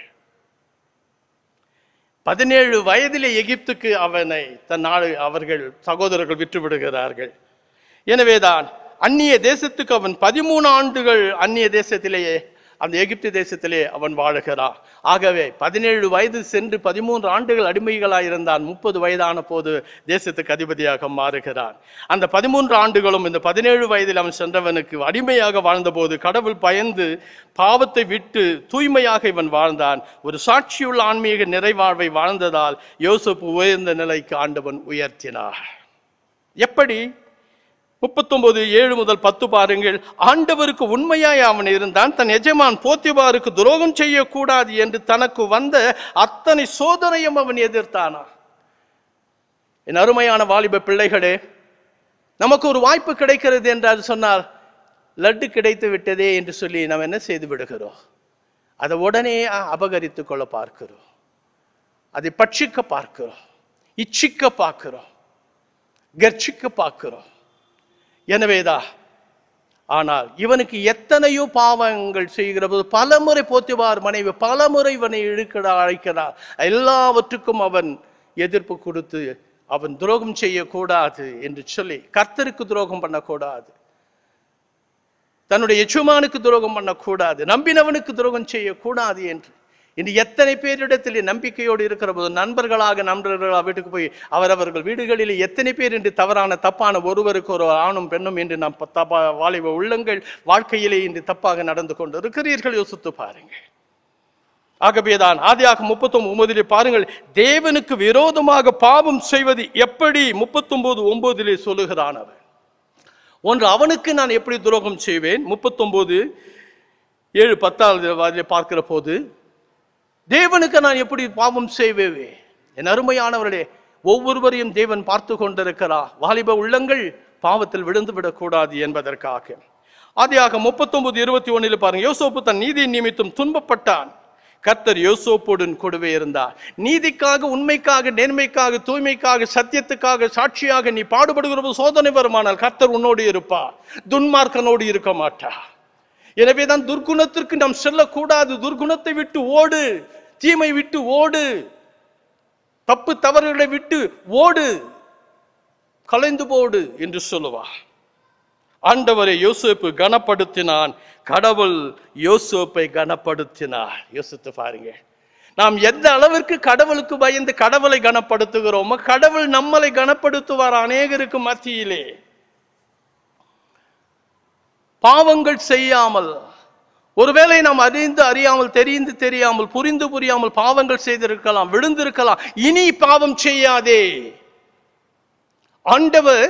பதினேழு வயதிலே எகிப்துக்கு அவனை தன் நாடு அவர்கள் சகோதரர்கள் விற்று விடுகிறார்கள். எனவேதான் அந்நிய தேசத்துக்கு அவன் பதிமூணு ஆண்டுகள் அந்நிய தேசத்திலேயே அந்த எகிப்து தேசத்திலே அவன் வாழுகிறான். ஆகவே பதினேழு வயது சென்று பதிமூன்று ஆண்டுகள் அடிமைகளாயிருந்தான். முப்பது வயதான போது தேசத்துக்கு அதிபதியாக மாறுகிறான். அந்த பதிமூன்று ஆண்டுகளும் இந்த பதினேழு வயதில் அவன் சென்றவனுக்கு அடிமையாக வாழ்ந்தபோது கடவுள் பயந்து பாவத்தை விட்டு தூய்மையாக இவன் வாழ்ந்தான். ஒரு சாட்சியுள்ள ஆன்மீக நிறைவாழ்வை வாழ்ந்ததால் யோசேப்பு உயர்ந்த நிலைக்கு ஆண்டவன் உயர்த்தினார். எப்படி? முப்பத்தொன்பது ஏழு முதல் பத்து பாருங்கள். ஆண்டவருக்கு உண்மையாய் அவன் இருந்தான். தன் எஜமான் போத்திபாருக்கு துரோகம் செய்யக்கூடாது என்று தனக்கு வந்த அத்தனை சோதனையும் அவன் எதிர்த்தானா. என் அருமையான வாலிப பிள்ளைகளே, நமக்கு ஒரு வாய்ப்பு கிடைக்கிறது என்று சொன்னால் லட்டு கிடைத்து விட்டதே என்று சொல்லி நாம் என்ன செய்து விடுகிறோம்? அதை உடனே அபகரித்துக் கொள்ள பார்க்கிறோம், அதை பட்சிக்க பார்க்கிறோம், இச்சிக்க பார்க்கிறோம், கர்ச்சிக்க பார்க்கிறோம். எனவேதான் ஆனால் இவனுக்கு எத்தனையோ பாவங்கள் செய்கிற போது பல முறை போத்திபார் மனைவி பல முறை இவனை இழுக்கிறார், அழைக்கிறார். எல்லாவற்றுக்கும் அவன் எதிர்ப்பு கொடுத்து அவன் துரோகம் செய்யக்கூடாது என்று சொல்லி, கர்த்தருக்கு துரோகம் பண்ணக்கூடாது, தன்னுடைய எஜமானுக்கு துரோகம் பண்ணக்கூடாது, நம்பினவனுக்கு துரோகம் செய்யக்கூடாது என்று இன்று எத்தனை பேரிடத்தில் நம்பிக்கையோடு இருக்கிற போது நண்பர்களாக நண்பர்களாக வீட்டுக்கு போய் அவரவர்கள் வீடுகளில் எத்தனை பேர் என்று தவறான தப்பான ஒருவருக்கு ஒரு ஆணும் பெண்ணும் என்று நாம் தப்பா வாலிப உள்ளங்கள் வாழ்க்கையிலே இன்று தப்பாக நடந்து கொண்டு இருக்கிறீர்கள். யோசித்து பாருங்கள். ஆகவேதான் ஆதியாக முப்பத்தி ஒன்பதிலே பாருங்கள், தேவனுக்கு விரோதமாக பாவம் செய்வது எப்படி முப்பத்தி ஒன்பது ஒன்பதிலே சொல்லுகிறான் அவன். ஒன்று, அவனுக்கு நான் எப்படி துரோகம் செய்வேன். முப்பத்தி ஒன்பது ஏழு பத்தாவது பார்க்கிற போது தேவனுக்கு நான் எப்படி பாவம் செய்வேன். என் அருமையானவர்களே, ஒவ்வொருவரையும் தேவன் பார்த்து கொண்டிருக்கிறார். வாலிப உள்ளங்கள் பாவத்தில் விழுந்து விடக்கூடாது என்பதற்காக. ஆதியாக முப்பத்தி ஒன்பது இருபத்தி ஒன்னில் பாருங்க, யோசேப்பு தன் நீதியின் நிமித்தம் துன்பப்பட்டான். கர்த்தர் யோசேப்புடன் கூடவே இருந்தார். நீதிக்காக, உண்மைக்காக, நேர்மைக்காக, தூய்மைக்காக, சத்தியத்துக்காக சாட்சியாக நீ பாடுபடுகிற போது சோதனை வருமானால் கர்த்தர் உன்னோடு இருப்பார், துன்மார்க்கனோடு இருக்க மாட்டார். எனவேதான் துர்குணத்திற்கு நாம் செல்லக்கூடாது. துர்குணத்தை விட்டு ஓடு, தீமை விட்டு ஓடு, தப்பு தவறுகளை விட்டு ஓடு, கலைந்து போடு என்று சொல்லுவார். ஆண்டவரை யோசேப்பு கனப்படுத்தினான், கடவுள் யோசேப்பை கனப்படுத்தினார். யோசித்து பாருங்க, நாம் எந்த அளவிற்கு கடவுளுக்கு பயந்து கடவுளை கனப்படுத்துகிறோமோ கடவுள் நம்மளை கனப்படுத்துவார். அநேகருக்கு மத்தியிலே பாவங்கள் செய்யாமல், ஒருவேளை நாம் அறிந்து அறியாமல், தெரிந்து தெரியாமல், புரிந்து புரியாமல் பாவங்கள் செய்திருக்கலாம், விழுந்திருக்கலாம். இனி பாவம் செய்யாதே. ஆண்டவர்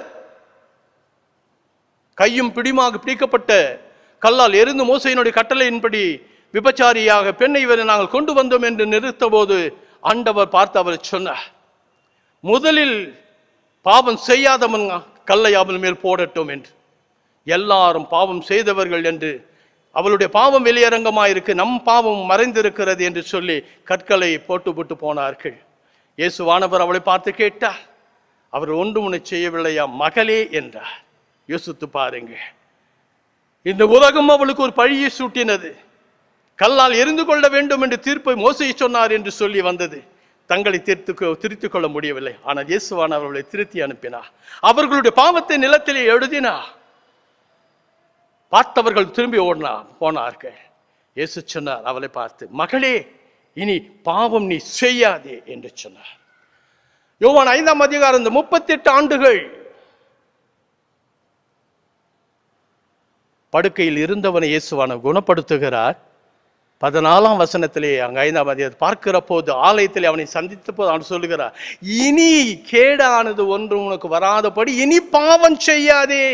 கையும் பிடிமாக பிடிக்கப்பட்ட கல்லால் எரிந்து மோசையினுடைய கட்டளையின்படி விபச்சாரியாக பெண்ணை இவரை நாங்கள் கொண்டு வந்தோம் என்று நிறுத்த போது ஆண்டவர் பார்த்து அவர் சொன்னார், முதலில் பாவம் செய்யாதவன் கல்லை அவன் மேல் போடட்டும் என்று. எல்லாரும் பாவம் செய்தவர்கள் என்று, அவளுடைய பாவம் வெளியரங்கமாயிருக்கு, நம் பாவம் மறைந்திருக்கிறது என்று சொல்லி கற்களை போட்டு போட்டு போனார்கள். இயேசுவானவர் அவளை பார்த்து கேட்டார், அவர் ஒன்றும் உன்னை செய்யவில்லையா மகளே என்றார். யோசித்து பாருங்க, இந்த உலகம் அவளுக்கு ஒரு பழியை சூட்டினது. கல்லால் எரிந்து கொள்ள வேண்டும் என்று தீர்ப்பை மோசே சொன்னார் என்று சொல்லி வந்தது. தங்களை திருத்து திருத்திக் கொள்ள முடியவில்லை. ஆனால் இயேசுவான் அவர்களை திருத்தி அனுப்பினார். அவர்களுடைய பாவத்தை நிலத்திலே எழுதினார். பார்த்தவர்கள் திரும்பி ஓடினா போனார்கள். இயேசு சொன்னார் அவளை பார்த்து, மகளே, இனி பாவம் நீ செய்யாதே என்று சொன்னார். யோவான் ஐந்தாம் அதிகாரம் இந்த முப்பத்தி எட்டு ஆண்டுகள் படுக்கையில் இருந்தவனை இயேசுவான குணப்படுத்துகிறார். பதினாலாம் வசனத்திலே அங்க ஐந்தாம் அதிகாரம் பார்க்கிற போது ஆலயத்திலே அவனை சந்தித்த போது அவன் சொல்லுகிறார், இனி கேடானது ஒன்று உனக்கு வராதபடி இனி பாவம் செய்யாதே.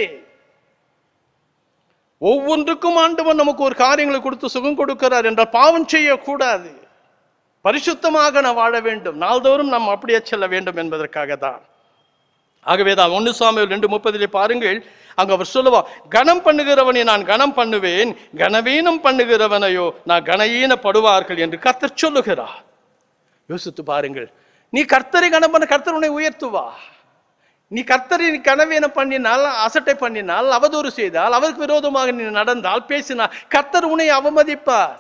ஒவ்வொன்றுக்கும் ஆண்டவன் நமக்கு ஒரு காரியங்களை கொடுத்து சுகம் கொடுக்கிறார் என்றால் பாவம் செய்யக்கூடாது. பரிசுத்தமாக நாம் வாழ வேண்டும். நாள்தோறும் நாம் அப்படியே செல்ல வேண்டும் என்பதற்காக தான். ஆகவேதான் ஒன்று சாமுவேல் ரெண்டு முப்பதிலே பாருங்கள், அங்க அவர் சொல்லுவா, கனம் பண்ணுகிறவனை நான் கனம் பண்ணுவேன், கனவீனம் பண்ணுகிறவனையோ நான் கனஈனப்படுவார்கள் என்று கர்த்தர் சொல்லுகிறார். யோசித்து பாருங்கள், நீ கர்த்தரை கனம் பண்ண கர்த்தர் உன்னை உயர்த்துவா. நீ கர்த்தரை கனவீனம் பண்ணினால், அசட்டை பண்ணினால், அவதூறு செய்தால், அவருக்கு விரோதமாக நீ நடந்தால், பேசினால் கர்த்தர் உன்னை அவமதிப்பார்.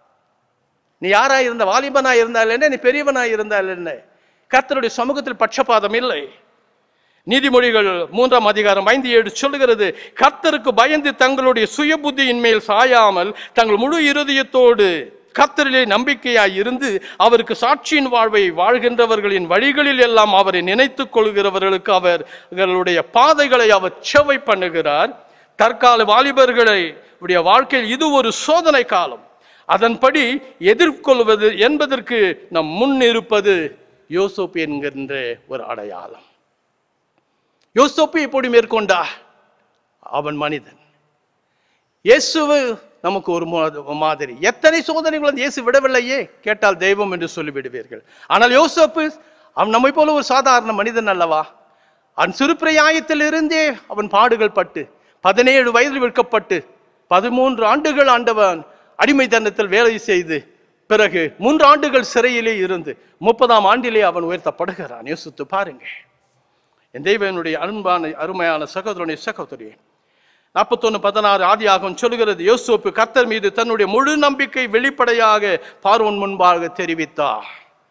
நீ யாரா இருந்த, வாலிபனா இருந்தால் என்ன, நீ பெரியவனா இருந்தால் என்ன, கர்த்தருடைய சமூகத்தில் பட்சபாதம் இல்லை. நீதிமொழிகள் மூன்றாம் அதிகாரம் ஐந்து ஏழு சொல்லுகிறது, கர்த்தருக்கு பயந்து தங்களுடைய சுய புத்தியின் மேல் சாயாமல் தங்கள் முழு இருதயத்தோடு கர்த்தரிலே நம்பிக்கையாய் இருந்து அவருக்கு சாட்சியின் வாழ்வை வாழ்கின்றவர்களின் வழிகளில் எல்லாம் அவரை நினைத்துக் கொள்கிறவர்களுக்கு அவர்களுடைய பாதைகளை அவர் செவை பண்ணுகிறார். தற்கால வாலிபர்களை உடைய வாழ்க்கையில் இது ஒரு சோதனை காலம். அதன்படி எதிர்கொள்வது என்பதற்கு நம் முன் இருப்பது யோசேப்பு என்கின்ற ஒரு அடையாளம். யோசேப்பு எப்படி மேற்கொண்டா? அவன் மனிதன். இயேசுவு நமக்கு ஒரு மாதிரி. எத்தனை சோதனைகளும் இயேசு விடவில்லையே கேட்டால் தெய்வம் என்று சொல்லிவிடுவீர்கள். ஆனால் யோசேப்பு அவன் நம்மை போல ஒரு சாதாரண மனிதன் அல்லவா? அவன் சிறுபிராயத்தில் இருந்தே அவன் பாடுகள் பட்டு பதினேழு வயதில் விற்கப்பட்டு பதிமூன்று ஆண்டுகள் ஆண்டவன் அடிமைத்தனத்தில் வேலை செய்து பிறகு மூன்று ஆண்டுகள் சிறையிலே இருந்து முப்பதாம் ஆண்டிலே அவன் உயர்த்தப்படுகிறான். யோசித்து பாருங்க. என் தெய்வனுடைய அன்பான அருமையான சகோதரனை சகோதரியே, நாற்பத்தொன்னு பதினாறு ஆதியாகமம் சொல்லுகிறது, யோசேப்பு கர்த்தர் மீது தன்னுடைய முழு நம்பிக்கை வெளிப்படையாக பார்வோன் முன்பாக தெரிவித்தார்.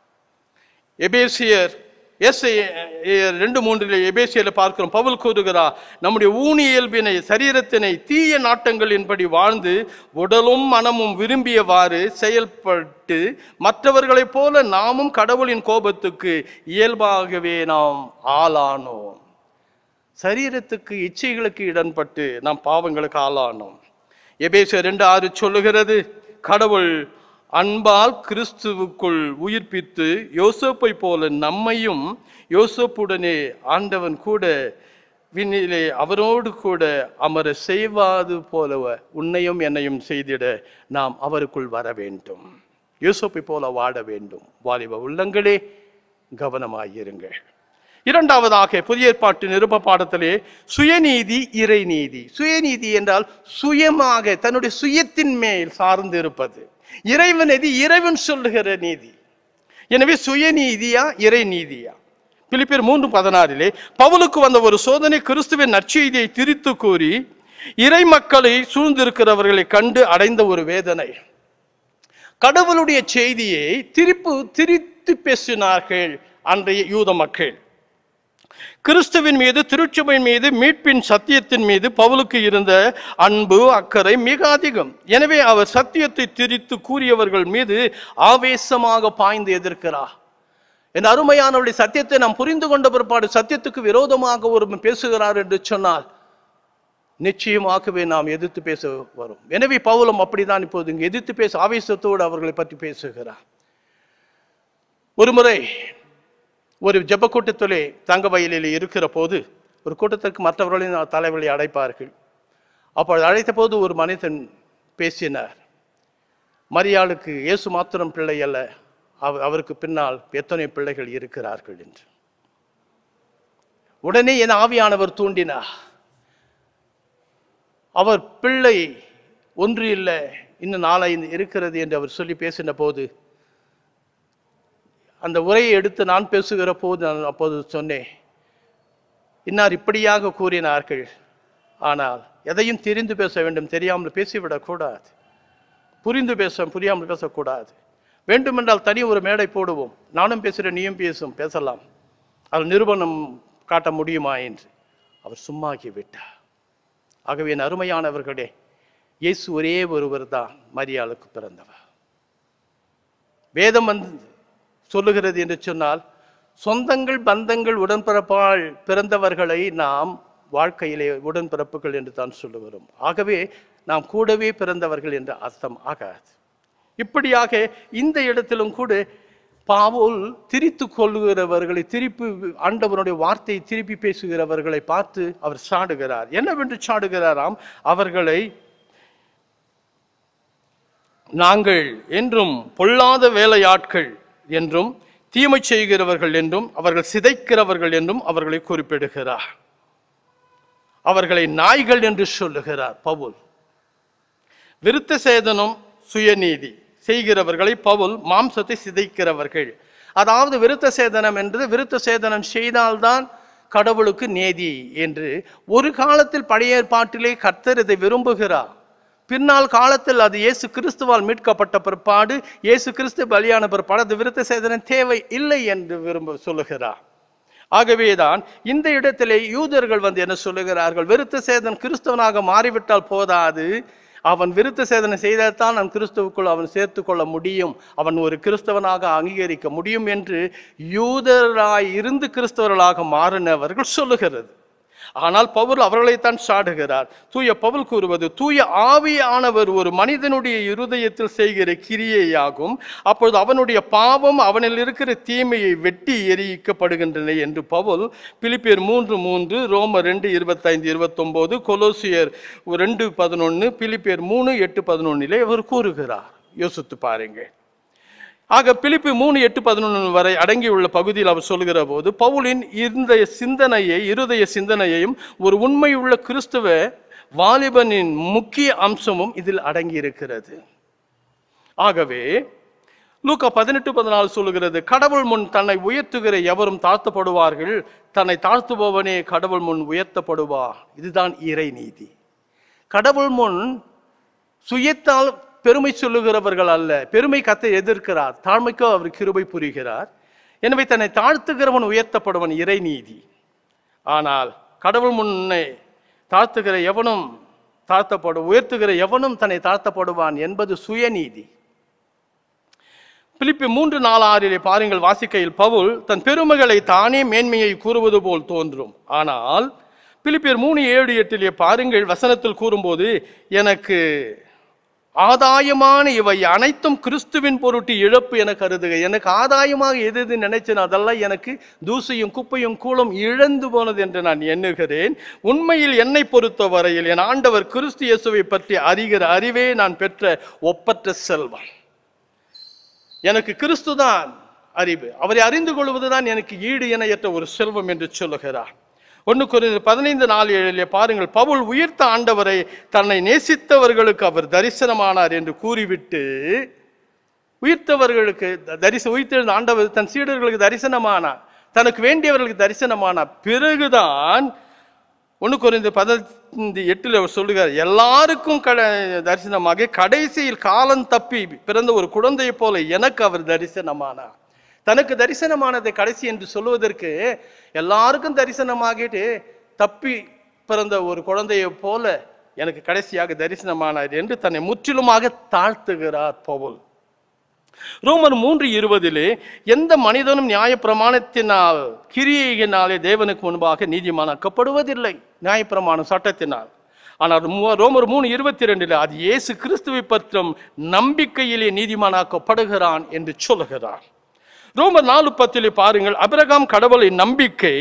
எபேசியர் எஸ் ரெண்டு மூன்றிலே எபேசியர்ல பார்க்கிறோம், பவுல் கூறுகிறார், நம்முடைய ஊனி இயல்பினை சரீரத்தினை தீய நாட்டங்களின்படி வாழ்ந்து உடலும் மனமும் விரும்பியவாறு செயல்பட்டு மற்றவர்களைப் போல நாமும் கடவுளின் கோபத்துக்கு இயல்பாகவே நாம் ஆளானோம். சரீரத்துக்கு இச்சைகளுக்கு இடன்பட்டு நாம் பாவங்களுக்கு ஆளானோம். எபேசியர் ரெண்டு ஆறு சொல்லுகிறது, கடவுள் அன்பால் கிறிஸ்துவுக்குள் உயிர்ப்பித்து யோசேப்பை போல நம்மையும் யோசேப்புடனே ஆண்டவன் கூட விண்ணிலே அவரோடு கூட அமர செய்வது போல உன்னையும் என்னையும் செய்திட நாம் அவருக்குள் வர வேண்டும். யோசேப்பை போல வாழ வேண்டும். வாலிப உள்ளங்களே கவனமாயிருங்கள். இரண்டாவதாக புதிய ஏற்பாட்டு நிருப பாடத்திலே சுயநீதி இறைநீதி. சுயநீதி என்றால் சுயமாக தன்னுடைய சுயத்தின் மேல் சார்ந்து இருப்பது. இறைவனது இறைவன் சொல்லுகிற நீதி. எனவே சுயநீதியா இறை நீதியா? பிலிப்பியர் மூன்று பதினாறிலே பவுலுக்கு வந்த ஒரு சோதனை கிறிஸ்துவின் நற்செய்தியை திரித்து கூறி இறை மக்களை சூழ்ந்திருக்கிறவர்களை கண்டு அடைந்த ஒரு வேதனை. கடவுளுடைய செய்தியை திருப்பு திரித்து பேசினார்கள் அன்றைய யூத மக்கள். கிறிஸ்துவின் மீது, திருச்சபையின் மீது, மீட்பின் சத்தியத்தின் மீது பவுலுக்கு இருந்த அன்பு அக்கறை மிக அதிகம். எனவே அவர் சத்தியத்தை திரித்து கூறியவர்கள் மீது ஆவேசமாக பாய்ந்து எதிர்க்கிறார். என் அருமையானவருடைய சத்தியத்தை நாம் புரிந்து கொண்ட பிற்பாடு சத்தியத்துக்கு விரோதமாக ஒரு பேசுகிறார் என்று சொன்னால் நிச்சயமாகவே நாம் எதிர்த்து பேச வரும். எனவே பவுலும் அப்படிதான் இப்போது இங்கு எதிர்த்து பேச ஆவேசத்தோடு அவர்களை பற்றி பேசுகிறார். ஒரு முறை ஒரு ஜெப கூட்டத்திலே தங்க வயலில் இருக்கிற போது ஒரு கூட்டத்திற்கு மற்றவர்களின் தலைவர்களை அழைப்பார்கள். அப்பொழுது அழைத்த போது ஒரு மனிதன் பேசினார், மரியாளுக்கு இயேசு மாத்திரம் பிள்ளை அல்ல, அவருக்கு பின்னால் எத்தனை பிள்ளைகள் இருக்கிறார்கள் என்று. உடனே என் ஆவியானவர் தூண்டினார். அவர் பிள்ளை ஒன்று இல்லை, இன்னும் நாலு இருக்கிறது என்று அவர் சொல்லி பேசின போது அந்த உரையை எடுத்து நான் பேசுகிற போது நான் அப்போது சொன்னேன், இன்னார் இப்படியாக கூறினார்கள், ஆனால் எதையும் தெரிந்து பேச வேண்டும், தெரியாமல் பேசிவிடக்கூடாது. புரிந்து பேச புரியாமல் பேசக்கூடாது. வேண்டுமென்றால் தனி ஒரு மேடை போடுவோம், நானும் பேசுகிறேன் நீயும் பேசும் பேசலாம், அது நிரூபணம் காட்ட முடியுமா என்று அவர் சும்மாகி விட்டார். ஆகவே என் அருமையானவர்களே, இயேசு ஒரே ஒருவர் தான் மரியாளுக்கு பிறந்தவர். வேதம் வந்து சொல்லுகிறது என்று சொன்னால், சொந்தங்கள் பந்தங்கள் உடன்பிறப்பால் பிறந்தவர்களை நாம் வாழ்க்கையிலே உடன்பிறப்புகள் என்று தான் சொல்லுகிறோம். ஆகவே நாம் கூடவே பிறந்தவர்கள் என்ற அர்த்தம் ஆகாது. இப்படியாக இந்த இடத்திலும் கூட பவுல் திரித்து கொள்ளுகிறவர்களை, திருப்பி ஆண்டவருடைய வார்த்தையை திருப்பி பேசுகிறவர்களை பார்த்து அவர் சாடுகிறார். என்னவென்று சாடுகிறாராம்? அவர்களை நாங்கள் என்றும் பொல்லாத வேலையாட்கள் என்றும் தீமை செய்கிறவர்கள் என்றும் அவர்கள் சிதைக்கிறவர்கள் என்றும் அவர்களை குறிப்பிடுகிறார். அவர்களை நாய்கள் என்று சொல்லுகிறார் பவுல். விருத்த சேதனம் சுயநீதி செய்கிறவர்களை பவுல் மாம்சத்தை சிதைக்கிறவர்கள். அதாவது விருத்த சேதனம் என்று விருத்த சேதனம் செய்தால்தான் கடவுளுக்கு நீதி என்று ஒரு காலத்தில் பழைய ஏற்பாட்டிலே கர்த்தர் இதை விரும்புகிறார். பின்னால் காலத்தில் அது இயேசு கிறிஸ்துவால் மீட்கப்பட்ட பிற்பாடு, இயேசு கிறிஸ்து பலியான பிற்பாடு அது விருத்த சேதனம் தேவை இல்லை என்று விரும்ப சொல்லுகிறார். ஆகவேதான் இந்த இடத்திலே யூதர்கள் வந்து என்ன சொல்லுகிறார்கள்? விருத்த சேதனம் கிறிஸ்தவனாக மாறிவிட்டால் போதாது, அவன் விருத்த சேதனை செய்தால்தான் அவன் கிறிஸ்துவுக்குள் அவன் சேர்த்து கொள்ள முடியும், அவன் ஒரு கிறிஸ்தவனாக அங்கீகரிக்க முடியும் என்று யூதராய் இருந்து கிறிஸ்தவர்களாக மாறினவர்கள் சொல்லுகிறது. ஆனால் பவுல் அவர்களைத்தான் சாடுகிறார். தூய பவுல் கூறுவது, தூய ஆவியானவர் ஒரு மனிதனுடைய இருதயத்தில் செய்கிற கிரியையாகும், அப்பொழுது அவனுடைய பாவம் அவனில் இருக்கிற தீமையை வெட்டி எரிக்கப்படுகின்றன என்று பவுல் பிலிப்பியர் மூன்று மூன்று, ரோமர் ரெண்டு இருபத்தைந்து இருபத்தொன்பது, கொலோசியர் ரெண்டு பதினொன்று, பிலிப்பியர் மூணு எட்டு பதினொன்னிலே அவர் கூறுகிறார். யோசித்து பாருங்க. ஆக பிலிப்பி மூணு எட்டு பதினொன்று வரை அடங்கியுள்ள பகுதியில் அவர் சொல்லுகிற போது, பவுலின் இந்த சிந்தனையை, இருதய சிந்தனையையும் ஒரு உண்மையுள்ள கிறிஸ்துவ வாலிபனின் முக்கிய அம்சமும் இதில் அடங்கி இருக்கிறது. ஆகவே லூக்கா பதினெட்டு பதினாலு சொல்லுகிறது, கடவுள் முன் தன்னை உயர்த்துகிற எவரும் தாழ்த்தப்படுவார்கள், தன்னை தாழ்த்துபவனே கடவுள் முன் உயர்த்தப்படுவார். இதுதான் இறை நீதி. கடவுள் முன் சுயத்தால் பெருமை சொல்லுகிறவர்கள் அல்ல, பெருமை கத்தை எதிர்க்கிறார், தாழ்மைக்கோ அவர் கிருபை புரிகிறார். எனவே தன்னை தாழ்த்துகிறவன் உயர்த்தப்படுவன் இறை நீதி. ஆனால் கடவுள் முன்னே தாழ்த்துகிற எவனும் தாழ்த்தப்படு உயர்த்துகிற எவனும் தன்னை தாழ்த்தப்படுவான் என்பது சுயநீதி. பிலிப்பி மூன்று நாலு ஆறிலே பாருங்கள், வாசிக்கையில் பவுல் தன் பெருமைகளை தானே மேன்மையை கூறுவது போல் தோன்றும். ஆனால் பிலிப்பியர் மூணு ஏழு எட்டிலே பாருங்கள், வசனத்தில் கூறும்போது, எனக்கு ஆதாயமான இவை அனைத்தும் கிறிஸ்துவின் பொருட்டு இழப்பு என கருதுக. எனக்கு ஆதாயமாக எது எது நினைச்சேன் அதெல்லாம் எனக்கு தூசியும் குப்பையும் கூலம் இழந்து போனது என்று நான் எண்ணுகிறேன். உண்மையில் என்னை பொறுத்த வரையில் என் ஆண்டவர் கிறிஸ்து இயேசுவை பற்றி அறிகிற அறிவே நான் பெற்ற ஒப்பற்ற செல்வம். எனக்கு கிறிஸ்து தான் அறிவு, அவரை அறிந்து கொள்வதுதான் எனக்கு ஈடு இணையற்ற ஒரு செல்வம் என்று சொல்லுகிறார். ஒன்று கொரிந்தியர் பதினைந்து நாலு ஏழிலே பாருங்கள், பவுல் உயிர்த்த ஆண்டவரை தன்னை நேசித்தவர்களுக்கு அவர் தரிசனமானார் என்று கூறிவிட்டு, உயிர்த்தவர்களுக்கு தரிச உயிர்த்தெழுந்த ஆண்டவர் தன் சீடர்களுக்கு தரிசனமானார், தனக்கு வேண்டியவர்களுக்கு தரிசனமானார். பிறகுதான் ஒன்று கொரிந்தியர் பதினைந்து எட்டில் அவர் சொல்லுகிறார், எல்லாருக்கும் கட தரிசனமாக கடைசியில் காலம் தப்பி பிறந்த ஒரு குழந்தையை போல எனக்கு அவர் தரிசனமானார். தனக்கு தரிசனமானதை கடைசி என்று சொல்லுவதற்கு, எல்லாருக்கும் தரிசனமாகிட்டு தப்பி பிறந்த ஒரு குழந்தையை போல எனக்கு கடைசியாக தரிசனமானார் என்று தன்னை முற்றிலுமாக தாழ்த்துகிறார் பவுல். ரோமர் மூன்று இருபதிலே, எந்த மனிதனும் நியாய பிரமாணத்தினால் கிரியையினாலே தேவனுக்கு முன்பாக நீதிமானாக்கப்படுவதில்லை, நியாயப்பிரமாணம் சட்டத்தினால். ஆனால் ரோமர் மூணு இருபத்தி ரெண்டுல அது இயேசு கிறிஸ்துவை பற்றும் நம்பிக்கையிலே நீதிமானாக்கப்படுகிறான் என்று சொல்லுகிறார். ரோமர் நாலு பத்திலே பாருங்கள், அபிரகாம் கடவுளின் நம்பிக்கை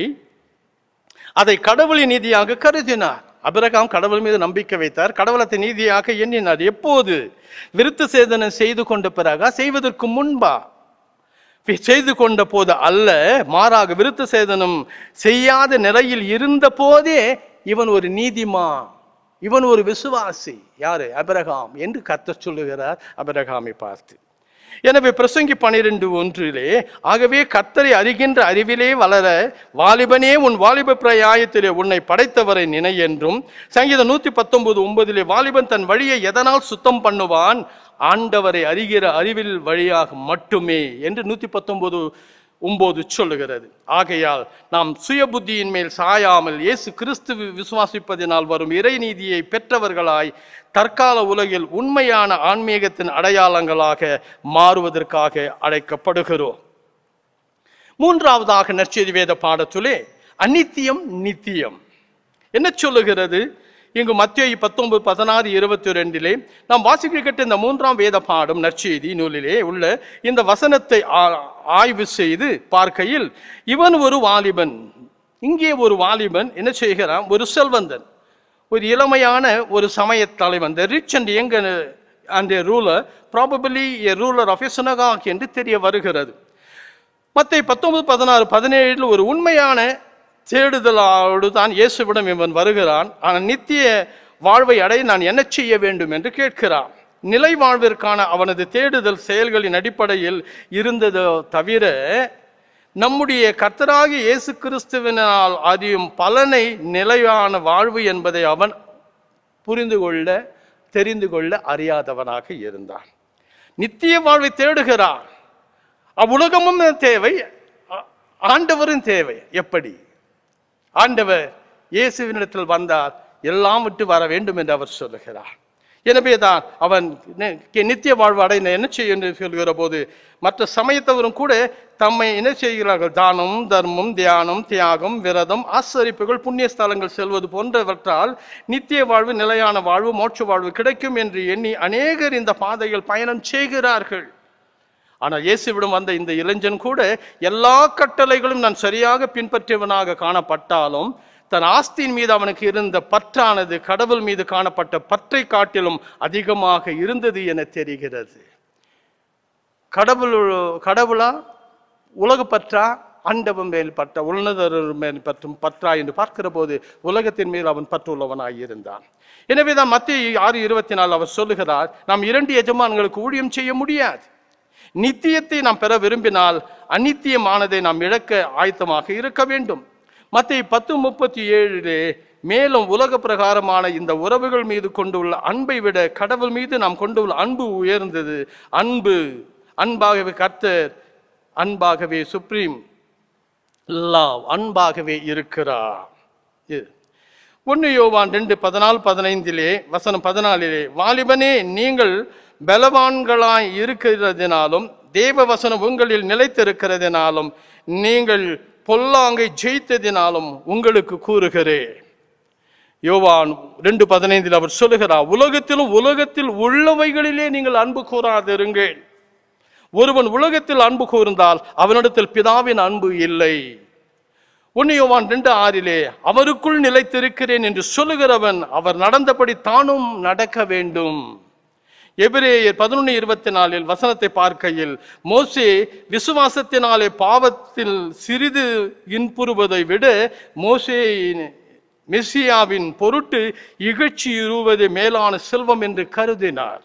அதை கடவுளின் நீதியாக கருதினார். அபிரகாம் கடவுள் மீது நம்பிக்கை வைத்தார், கடவுளத்தை நீதியாக எண்ணினார். எப்போது? விருத்த சேதனம் செய்து கொண்ட பிறகா, செய்வதற்கு முன்பா? செய்து கொண்ட போது அல்ல, மாறாக விருத்த சேதனம் செய்யாத நிலையில் இருந்த போதே இவன் ஒரு நீதிமான், இவன் ஒரு விசுவாசி. யாரு? அபிரகாம் என்று கர்த்தர் சொல்லுகிறார் அபிரகாமை பார்த்து. எனவே பிரசங்கி பனிரெண்டு ஒன்றிலே, ஆகவே கர்த்தரை அறிகின்ற அறிவிலே வளர வாலிபனே உன் வாலிப பிரயாயத்திலே உன்னை படைத்தவரை நினை என்றும், சங்கீதம் நூத்தி பத்தொன்பது ஒன்பதிலே வாலிபன் தன் வழியை எதனால் சுத்தம் பண்ணுவான், ஆண்டவரை அறிகிற அறிவில் வழியாக மட்டுமே என்று நூத்தி பத்தொன்பது ஒன்பது சொல்லுகிறது. ஆகையால் நாம் சுய புத்தியின் மேல் சாயாமல் இயேசு கிறிஸ்து விசுவாசிப்பதினால் வரும் இறை நீதியை பெற்றவர்களாய் தற்கால உலகில் உண்மையான ஆன்மீகத்தின் அடையாளங்களாக மாறுவதற்காக அழைக்கப்படுகிறோம். மூன்றாவதாக நற்செய்தி வேத பாடத்திலே அநித்தியம் நித்தியம் என்ன சொல்லுகிறது? இங்கு மத்தேயு பத்தொன்பது பதினாறு இருபத்தி ரெண்டிலே நாம் வாசிக்க கேட்ட இந்த மூன்றாம் வேத பாடம் நற்செய்தி நூலிலே உள்ள இந்த வசனத்தை ஆய்வு செய்து பார்க்கையில், இவன் ஒரு வாலிபன், இங்கே ஒரு வாலிபன் என்ன செய்கிறான்? ஒரு செல்வந்தன், ஒரு இளமையான ஒரு சமய தலைவன், the rich and young and a ruler, probably a ruler of a synagogue என்று தெரிய வருகிறது. மத்தேயு பத்தொன்பது பதினாறு பதினேழில் ஒரு உண்மையான தேடுதலோடு தான் இயேசுவிடம் இவன் வருகிறான். ஆனால் நித்திய வாழ்வை அடைய நான் என்ன செய்ய வேண்டும் என்று கேட்கிறான். நிலை வாழ்விற்கான அவனது தேடுதல் செயல்களின் அடிப்படையில் இருந்ததோ தவிர நம்முடைய கர்த்தராகிய இயேசு கிறிஸ்துவினால் அறியும் பலனை நிலையான வாழ்வு என்பதை அவன் புரிந்து கொள்ள தெரிந்து கொள்ள அறியாதவனாக இருந்தான். நித்திய வாழ்வை தேடுகிறான். அவ்வுலகமும் தேவை, ஆண்டவரும் தேவை. எப்படி? ஆண்டவர் இயேசுவினிடத்தில் வந்தார், எல்லாம் விட்டு வர வேண்டும் என்று அவர் சொல்லுகிறார். எனவே தான் அவன் நித்திய வாழ்வு அடைய என்ன செய்ய என்று சொல்கிற போது மற்ற சமயத்தவரும் கூட தம்மை என்ன செய்கிறார்கள்? தானம், தர்மம், தியானம், தியாகம், விரதம், ஆசரிப்புகள், புண்ணிய ஸ்தலங்கள் செல்வது போன்றவற்றால் நித்திய வாழ்வு, நிலையான வாழ்வு, மோட்ச வாழ்வு கிடைக்கும் என்று எண்ணி அநேகர் இந்த பாதையில் பயணம் செய்கிறார்கள். ஆனால் இயேசுவிடம் வந்த இந்த இளைஞன் கூட எல்லா கட்டளைகளும் நான் சரியாக பின்பற்றியவனாக காணப்பட்டாலும் தன் ஆஸ்தியின் மீது அவனுக்கு இருந்த பற்றானது கடவுள் மீது காணப்பட்ட பற்றை காட்டிலும் அதிகமாக இருந்தது என தெரிகிறது. கடவுள் கடவுளா உலக பற்றா ஆண்டவன் மேல் பற்ற உன்னதர் மேல் பற்றும் பற்றா என்று பார்க்கிற போது உலகத்தின் மேல் அவன் பற்றுள்ளவனாய் இருந்தான். எனவே தான் மத்தேயு ஆறு இருபத்தி நாலு அவர் சொல்லுகிறார், நாம் இரண்டு எஜமான்களுக்கு ஊழியம் செய்ய முடியாது. நித்தியத்தை நாம் பெற விரும்பினால் அநித்தியமானதை நாம் இழக்க ஆயத்தமாக இருக்க வேண்டும். மத்தேயு பத்து முப்பத்தி ஏழிலே மேலும் உலக பிரகாரமான இந்த உறவுகள் மீது கொண்டுள்ள அன்பை விட கடவுள் மீது நாம் கொண்டுள்ள அன்பு உயர்ந்தது. அன்பு அன்பாகவே கர்த்தர் அன்பாகவே சுப்ரீம் லவ் அன்பாகவே இருக்கிறார். ஒன்னு யோவான் ரெண்டு பதினாலு பதினைந்திலே வசனம் பதினாலிலே, வாலிபனே நீங்கள் பலவான்களாய் இருக்கிறதினாலும் தேவ வசனம் உங்களில் நிலைத்திருக்கிறதினாலும் நீங்கள் பொல்லாங்கை ஜெயித்ததினாலும் உங்களுக்கு கூறுகிறேன். யோவான் ரெண்டு பதினைந்தில் அவர் சொல்லுகிறார், உலகத்திலும் உலகத்தில் உள்ளவைகளிலே நீங்கள் அன்பு கூறாதிருங்கள். ஒருவன் உலகத்தில் அன்பு கூர்ந்தால் அவனிடத்தில் பிதாவின் அன்பு இல்லை. ஒன்னு யோவான் ரெண்டு ஆறிலே அவருக்குள் நிலைத்திருக்கிறேன் என்று சொல்லுகிறவன் அவர் நடந்தபடி தானும் நடக்க வேண்டும். எபிரேயர் பதினொன்று இருபத்தி நாலில் வசனத்தை பார்க்கையில், மோசே விசுவாசத்தினாலே பாவத்தில் சிறிது இன்புறுவதை விட மோசே மெசியாவின் பொருட்டு இகழ்ச்சி இருவது மேலான செல்வம் என்று கருதினார்.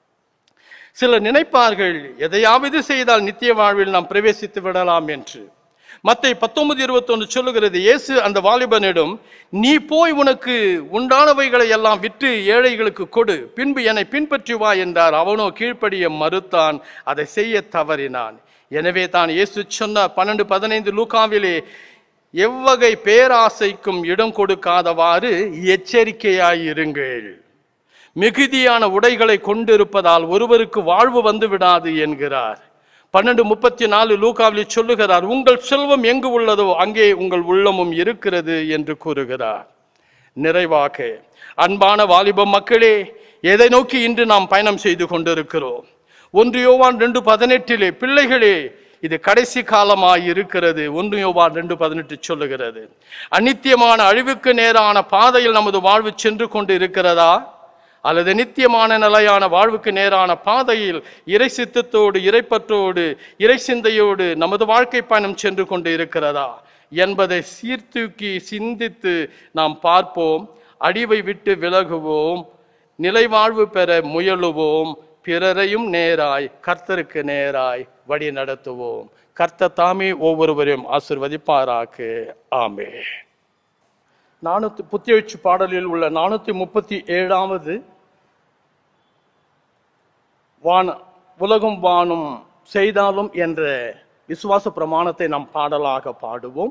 சிலர் நினைப்பார்கள் எதையாவது செய்தால் நித்திய வாழ்வில் நாம் பிரவேசித்து விடலாம் என்று. மத்தேயு பத்தொன்பது இருபத்தி ஒன்று சொல்லுகிறது, இயேசு அந்த வாலிபனிடம், நீ போய் உனக்கு உண்டானவைகளை எல்லாம் விற்று ஏழைகளுக்கு கொடு, பின்பு என்னை பின்பற்றி வா என்றார். அவனோ கீழ்ப்படிய மறுத்தான், அதை செய்ய தவறினான். எனவே தான் இயேசு சொன்ன பன்னெண்டு பதினைந்து லூக்காவிலே, எவ்வகை பேராசைக்கும் இடம் கொடுக்காதவாறு எச்சரிக்கையாயிருங்கள். மிகுதியான உடைகளை கொண்டிருப்பதால் ஒருவருக்கு வாழ்வு வந்து விடாது என்கிறார். பன்னெண்டு முப்பத்தி நாலு லூக்காவில் சொல்லுகிறார், உங்கள் செல்வம் எங்கு உள்ளதோ அங்கே உங்கள் உள்ளமும் இருக்கிறது என்று கூறுகிறார். நிறைவாக அன்பான வாலிப மக்களே, எதை நோக்கி இன்று நாம் பயணம் செய்து கொண்டிருக்கிறோம்? ஒன்று யோவான் ரெண்டு பதினெட்டிலே, பிள்ளைகளே இது கடைசி காலமாய் இருக்கிறது. ஒன்று யோவான் ரெண்டு பதினெட்டு சொல்லுகிறது. அநித்தியமான அழிவுக்கு நேரான பாதையில் நமது வாழ்வு சென்று கொண்டு இருக்கிறதா, அல்லது நித்தியமான நிலையான வாழ்வுக்கு நேரான பாதையில் இறை சித்தத்தோடு இறைப்பற்றோடு இறை சிந்தையோடு நமது வாழ்க்கை பயணம் சென்று கொண்டு இருக்கிறதா என்பதை சீர்தூக்கி சிந்தித்து நாம் பார்ப்போம். அழிவை விட்டு விலகுவோம், நிலைவாழ்வு பெற முயலுவோம், பிறரையும் நேராய் கர்த்தருக்கு நேராய் வழி நடத்துவோம். கர்த்தர் தாமே ஒவ்வொருவரையும் ஆசீர்வதிப்பாராக. ஆமென். நானூத்தி புத்தியெழுச்சி பாடலில் உள்ள நானூத்தி முப்பத்தி ஏழாவது வான உலகம் வானும் செய்தாலும் என்ற விசுவாச பிரமாணத்தை நாம் பாடலாக பாடுவோம்.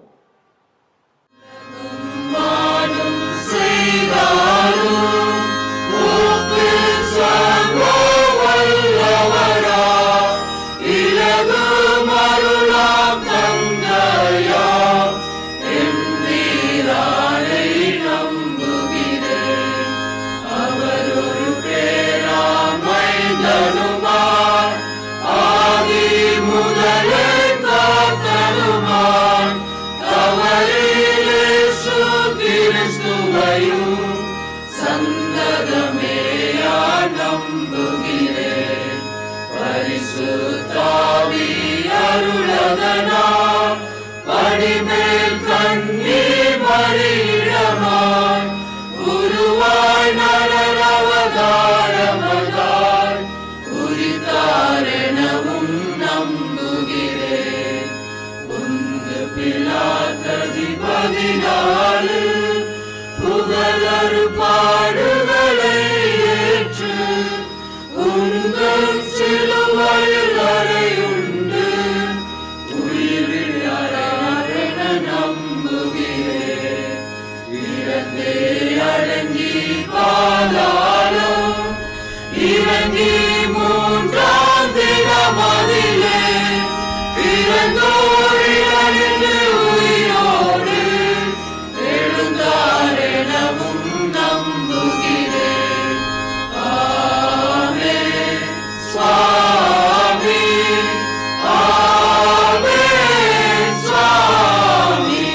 படிமேல் கண்ணி மறியிடமாய் உருவாய் நரவதாரமதாய் உரித்தாரெனவும் நம்புகிறேன். உந்து பிலாத்ததிபதினாலில் புகழரு பாடுகளை ஏற்று உங்கள் சிலுவையில் அறையுண்டு உயிரிழாரென நம்புகிறேன். இறந்தே அடங்கி பாதாளம் இறங்கி மூன்றாம் தினமதிலே இறந்தோரிலிருந்து உயிரோடு எழுந்தாரெனவும் நம்புகிறேன். ஆமென் சுவாமி, ஆமென் சுவாமி,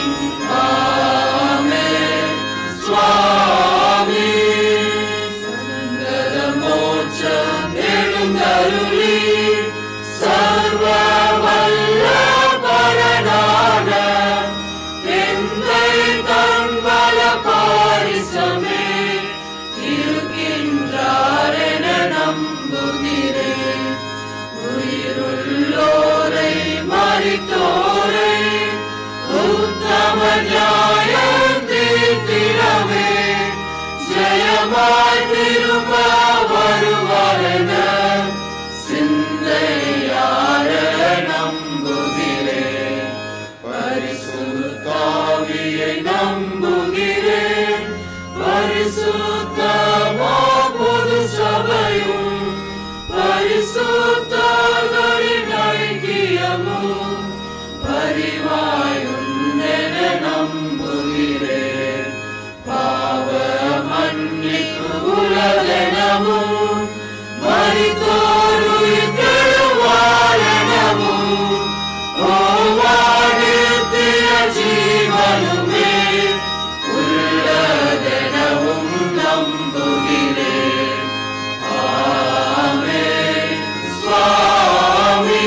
ஆமென் சுவாமி. சங்கர மோட்சம் எழுந்தருளி சர்வ வல்ல பரனான எந்தை தன்பல பாரிசமே இருக்கின்றாரென நம்புகிறேன். உயிருள்ளோரை மரித்தோரை உத்தம நியாயம் தீர்த்திடவே ஜெயமாய் திரும்ப வருவாரென சிந்தையார நம்புகிறேன். பரிசுத்தாவியை நம்புகிறேன். பரிசுத்தமா பொது சபையும் பரிசுத்தரின் ஐக்கியமும் பரிவாயுண்டென நம்புகிறேன். பாவ மன்னிப்பு உலகெனவும் மரித்தோருயிர் தெழுவாரெனவும் ஓவானித்திய ஜீவனுமே உள்ளதெனவும் நம்புகிறேன். ஆமென் சுவாமி,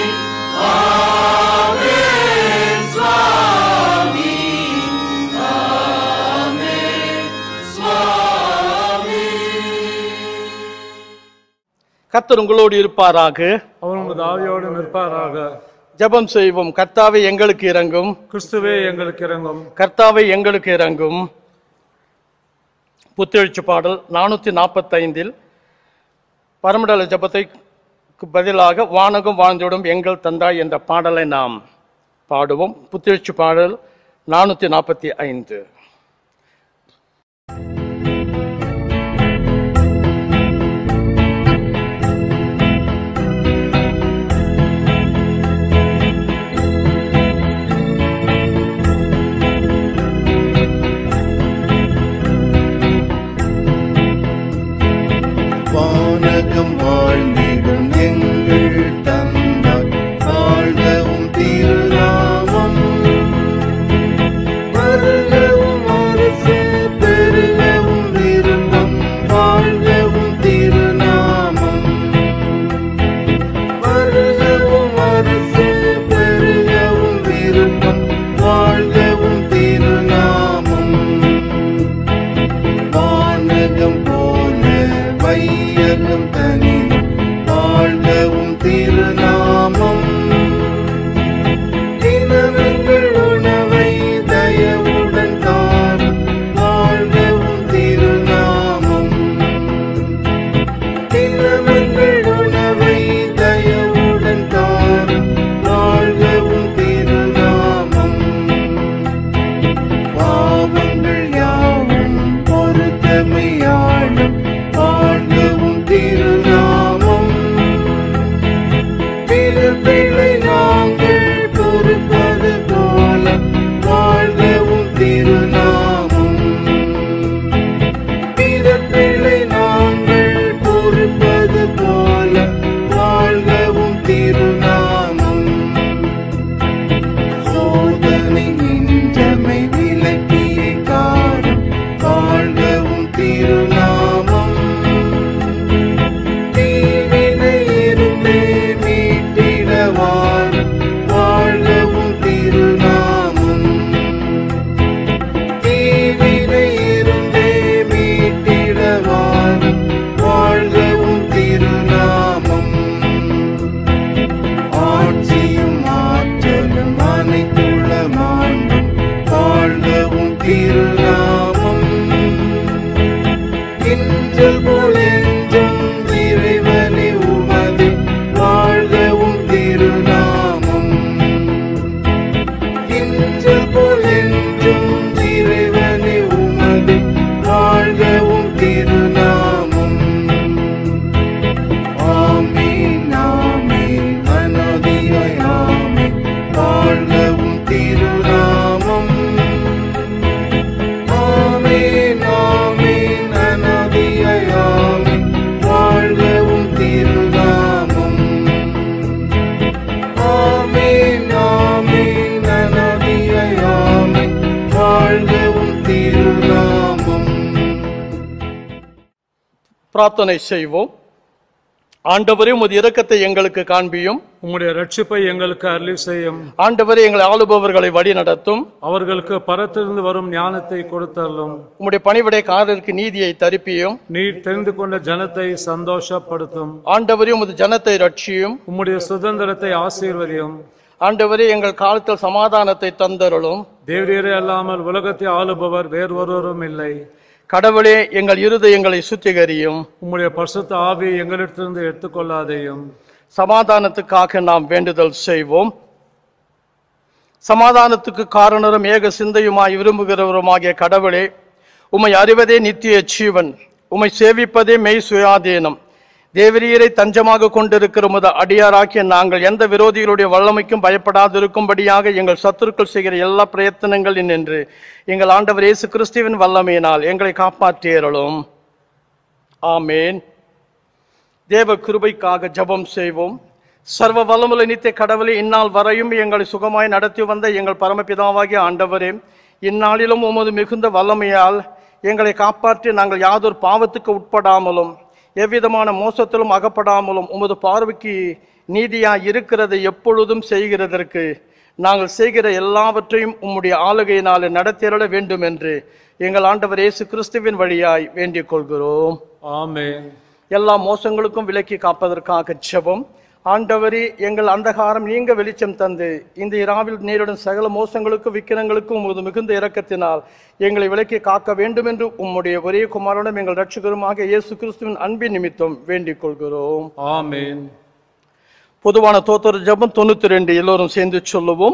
ஆமென் சுவாமி, ஆமென் சுவாமி. கர்த்தர் உங்களோடு இருப்பாராக. அவர் உமது ஆவியோடு நிற்பாராக. ஜெபம் செய்வோம். கர்த்தாவே எங்களுக்கு இறங்கும். கிறிஸ்துவே எங்களுக்கு இறங்கும். கர்த்தாவே எங்களுக்கு இறங்கும். புத்தெழுச்சி பாடல் நானூற்றி நாற்பத்தைந்தில் பரமண்டல ஜபத்தைக்கு பதிலாக வானகம் வாழ்ந்திடும் எங்கள் தந்தாய் என்ற பாடலை நாம் பாடுவோம். புத்தெழுச்சி பாடல் நானூற்றி நாற்பத்தி ஐந்து. வானகம் வாழ்ந்திடும் எங்கள் தந்தாய் வாழ்கவும் திருநாமம் வருகவும் அரசு பெருகவும் விரும்பம் வாழ்கவும் திருநாமம் வருகவும் அரசு பெருகவும் விரும்பம் வாழ்கவும் திருநாமம் வானகம் போல வையகம் தனி பிரார்த்தனை செய்வோம். ஆண்டவரே, உமது இரக்கத்தை எங்களுக்கு காண்பியும். உம்முடைய ரட்சிப்பை எங்களுக்கு அருளி செய்யும். ஆண்டவரே, எங்களை ஆளுபவர்களை வழி நடத்தும். அவர்களுக்கு பரத்திலிருந்து வரும் ஞானத்தை கொடுத்தள்ளும். உம்முடைய பணிவிடைக்காரருக்கு நீதியை தரிப்பியும். நீர் தெரிந்து கொண்ட ஜனத்தை சந்தோஷப்படுத்தும். ஆண்டவரே, உமது ஜனத்தை ரட்சியும். உம்முடைய சுதந்திரத்தை ஆசீர்வதியும். ஆண்டவரே, எங்கள் காலத்தில் சமாதானத்தை தந்தருளும். தேவரீரே அல்லாமல் உலகத்தை ஆளுபவர் வேறொருவரும் இல்லை. கடவுளே, எங்கள் இருதயங்களை சுத்திகரியும். உம்முடைய பரிசுத்த ஆவியை எங்களிடத்திலிருந்து எடுத்துக்கொள்ளாதேயும். சமாதானத்துக்காக நாம் வேண்டுதல் செய்வோம். சமாதானத்துக்கு காரணரும் ஏக சிந்தையுமாய் விரும்புகிறவருமாகிய கடவுளே, உம்மை அறிவதே நித்திய ஜீவன், உம்மை சேவிப்பதே மெய் சுயாதீனம். தேவரீரை தஞ்சமாக கொண்டிருக்கிற உமது அடியாராக்கிய நாங்கள் எந்த விரோதிகளுடைய வல்லமைக்கும் பயப்படாதிருக்கும்படியாக எங்கள் சத்துருக்கள் செய்கிற எல்லா பிரயத்தனங்களில் நின்று எங்கள் ஆண்டவர் இயேசு கிறிஸ்துவின் வல்லமையினால் எங்களை காப்பாற்றியருளும். ஆமேன். தேவ கிருபைக்காக ஜெபம் செய்வோம். சர்வ வல்லமுள்ள நித்திய கடவுளே, இந்நாள் வரையும் எங்களை சுகமாய் நடத்தி வந்த எங்கள் பரமபிதாவாகிய ஆண்டவரே, இந்நாளிலும் உமது மிகுந்த வல்லமையால் எங்களை காப்பாற்றி நாங்கள் யாதொரு பாவத்துக்கு உட்படாமலும் எவ்விதமான மோசத்திலும் அகப்படாமலும் உமது பார்வைக்கு நீதியாய் இருக்கிறதை எப்பொழுதும் செய்கிறதற்கு நாங்கள் செய்கிற எல்லாவற்றையும் உம்முடைய ஆளுகையினாலே நடத்தியருள வேண்டும் என்று எங்கள் ஆண்டவர் இயேசு கிறிஸ்துவின் வழியாய் வேண்டிக் கொள்கிறோம். ஆமென். எல்லா மோசங்களுக்கும் விலக்கி காப்பதற்காக ஜெபம். ஆண்டவரே, எங்கள் அந்தகாரம் நீங்க வெளிச்சம் தந்து இந்த இராவில் நேரிடும் சகல மோசங்களுக்கும் விக்கிரங்களுக்கும் உமது மிகுந்த இரக்கத்தினால் எங்களை விலக்கி காக்க வேண்டும் என்று உம்முடைய ஒரே குமாரனும் எங்கள் இரட்சகருமாக இயேசு கிறிஸ்துவின் அன்பின் நிமித்தம் வேண்டிக் கொள்கிறோம். ஆமென். பொதுவான தோத்திர ஜெபம் தொண்ணூத்தி ரெண்டு எல்லோரும் சேர்ந்து சொல்லுவோம்.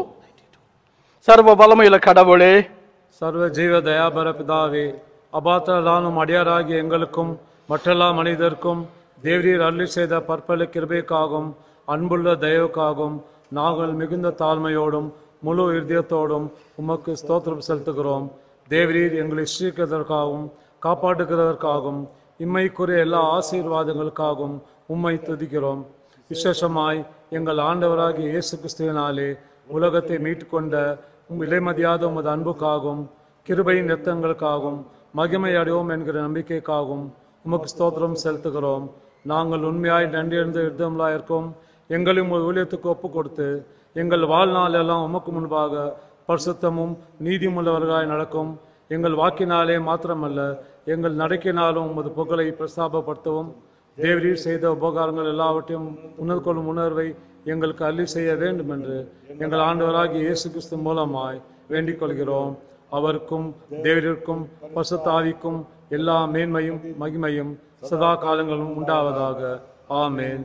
சர்வ வல்லமையுள்ள கடவுளே, சர்வ ஜீவ தயாபர பிதாவே, அபாத்தலானும் அடியாராகிய எங்களுக்கும் மற்றெல்லா மனிதருக்கும் தேவரீர் அருளி செய்த பற்பல கிருபைக்காகவும் அன்புள்ள தயவுக்காகவும் நாங்கள் மிகுந்த தாழ்மையோடும் முழு இருதயத்தோடும் உமக்கு ஸ்தோத்திரம் செலுத்துகிறோம். தேவரீர் எங்களை சீர்கிறதற்காகவும் காப்பாற்றுகிறதற்காகவும் இம்மைக்குரிய எல்லா ஆசீர்வாதங்களுக்காகவும் உம்மை துதிக்கிறோம். விசேஷமாய் எங்கள் ஆண்டவராகிய இயேசு கிறிஸ்துவினாலே உலகத்தை மீட்டுக்கொண்ட உம் விலைமதியாத உமது அன்புக்காகவும் கிருபையின் இரத்தங்களுக்காகவும் மகிமை அடைவோம் என்கிற நம்பிக்கைக்காகவும் உமக்கு ஸ்தோத்திரம் செலுத்துகிறோம். நாங்கள் உண்மையாய் நன்றியறிந்த யுத்தம்லாம் இருக்கோம். எங்களையும் ஒரு ஊழியத்துக்கு ஒப்பு கொடுத்து எங்கள் வாழ்நாள் எல்லாம் உமக்கு முன்பாக பரிசுத்தமும் நீதியுள்ளவர்களாய் நடக்கும். எங்கள் வாக்கினாலே மாத்திரமல்ல, எங்கள் நடக்கினாலும் உமது புகழை பிரஸ்தாபப்படுத்தவும் தேவரீர் செய்த உபகாரங்கள் எல்லாவற்றையும் உணர்ந்து கொள்ளும் உணர்வை எங்களுக்கு அள்ளி செய்ய வேண்டும் என்று எங்கள் ஆண்டவராகிய இயேசு கிறிஸ்து மூலமாய் வேண்டிக் கொள்கிறோம். அவருக்கும் தேவரிற்கும் பரிசுத்த ஆவிக்கும் எல்லா மேன்மையும் மகிமையும் சதா காலங்களும் உண்டாவதாக. ஆமேன்.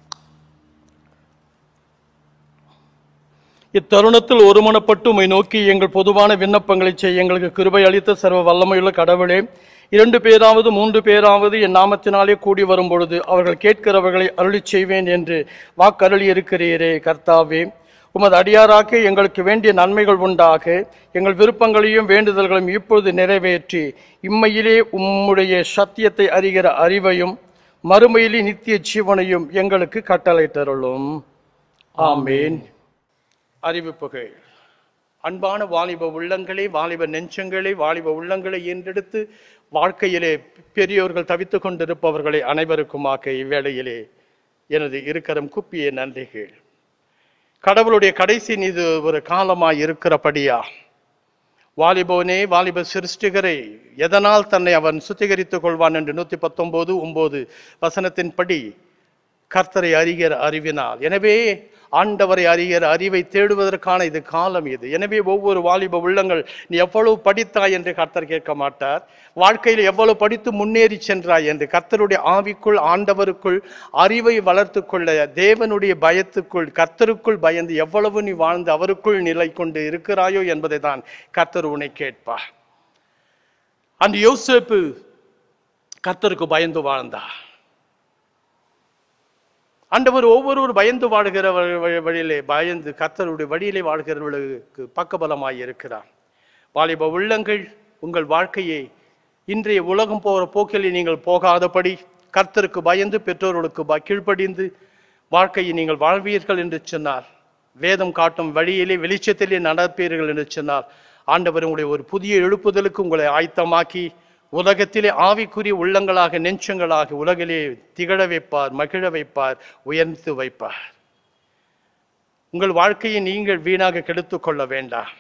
இத்தருணத்தில் ஒருமனப்பட்டு உம்மை நோக்கி எங்கள் பொதுவான விண்ணப்பங்களை செய்ய எங்களுக்கு கிருபை அளித்த சர்வ வல்லமையுள்ள கடவுளே, இரண்டு பேராவது மூன்று பேராவது என் நாமத்தினாலே கூடி வரும் பொழுது அவர்கள் கேட்கிறவர்களை அருளி செய்வேன் என்று வாக்கருளி இருக்கிறீரே. கர்த்தாவே, உமது அடியாராக எங்களுக்கு வேண்டிய நன்மைகள் உண்டாக எங்கள் விருப்பங்களையும் வேண்டுதல்களையும் இப்பொழுது நிறைவேற்றி இம்மையிலே உம்முடைய சத்தியத்தை அறிகிற அறிவையும் மறுமையிலே நித்திய ஜீவனையும் எங்களுக்கு கட்டளை தருளும். ஆமேன். அறிவிப்புகள். அன்பான வாலிப உள்ளங்களே, வாலிப நெஞ்சங்களே, வாலிப உள்ளங்களை ஈன்றெடுத்து வாழ்க்கையிலே பெரியோர்கள் தவித்து கொண்டிருப்பவர்களை அனைவருக்குமாக இவ்வேளையிலே எனது இருக்கரம் குப்பிய நன்றிகள். கடவுளுடைய கடைசி இது ஒரு காலமாய் இருக்கிறபடியா வாலிபோனே, வாலிப சிருஷ்டிகரை எதனால் தன்னை அவன் சுத்திகரித்துக் கொள்வான் என்று நூத்தி பத்தொன்பது ஒன்பது வசனத்தின்படி கர்த்தரை அறிகிற அறிவினால். எனவே ஆண்டவரை அறிகிற அறிவை தேடுவதற்கான இது காலம் இது. எனவே ஒவ்வொரு வாலிப உள்ளங்கள், நீ எவ்வளவு படித்தாய் என்று கர்த்தர் கேட்க மாட்டார். வாழ்க்கையில் எவ்வளவு படித்து முன்னேறி சென்றாய் என்று கர்த்தருடைய ஆவிக்குள் ஆண்டவருக்குள் அறிவை வளர்த்து கொள்ள தேவனுடைய பயத்துக்குள் கர்த்தருக்குள் பயந்து எவ்வளவு நீ வாழ்ந்து அவருக்குள் நிலை கொண்டு இருக்கிறாயோ என்பதை தான் கர்த்தர் உன்னை கேட்பார். அந்த யோசேப்பு கர்த்தருக்கு பயந்து வாழ்ந்தார். ஆண்டவர் ஒவ்வொருவர் பயந்து வாழ்கிற வழியிலே பயந்து கர்த்தருடைய வழியிலே வாழ்கிறவர்களுக்கு பக்கபலமாய் இருக்கிறார். வாலிப உள்ளங்கள், உங்கள் வாழ்க்கையை இன்றைய உலகம் போகிற போக்கில் நீங்கள் போகாதபடி கர்த்தருக்கு பயந்து பெற்றோர்களுக்கு கீழ்ப்படிந்து வாழ்க்கையை நீங்கள் வாழ்வீர்கள் என்று சொன்னார். வேதம் காட்டும் வழியிலே வெளிச்சத்திலே நடப்பீர்கள் என்று சொன்னார். ஆண்டவர் உங்களுடைய ஒரு புதிய எழுப்புதலுக்கு உங்களை ஆயத்தமாக்கி உலகத்திலே ஆவிக்குரிய உள்ளங்களாக நெஞ்சங்களாக உலகிலே திகழ வைப்பார், மகிழ வைப்பார், உயர்த்து வைப்பார். உங்கள் வாழ்க்கையை நீங்கள் வீணாக கெடுத்துக் கொள்ள வேண்டாம்.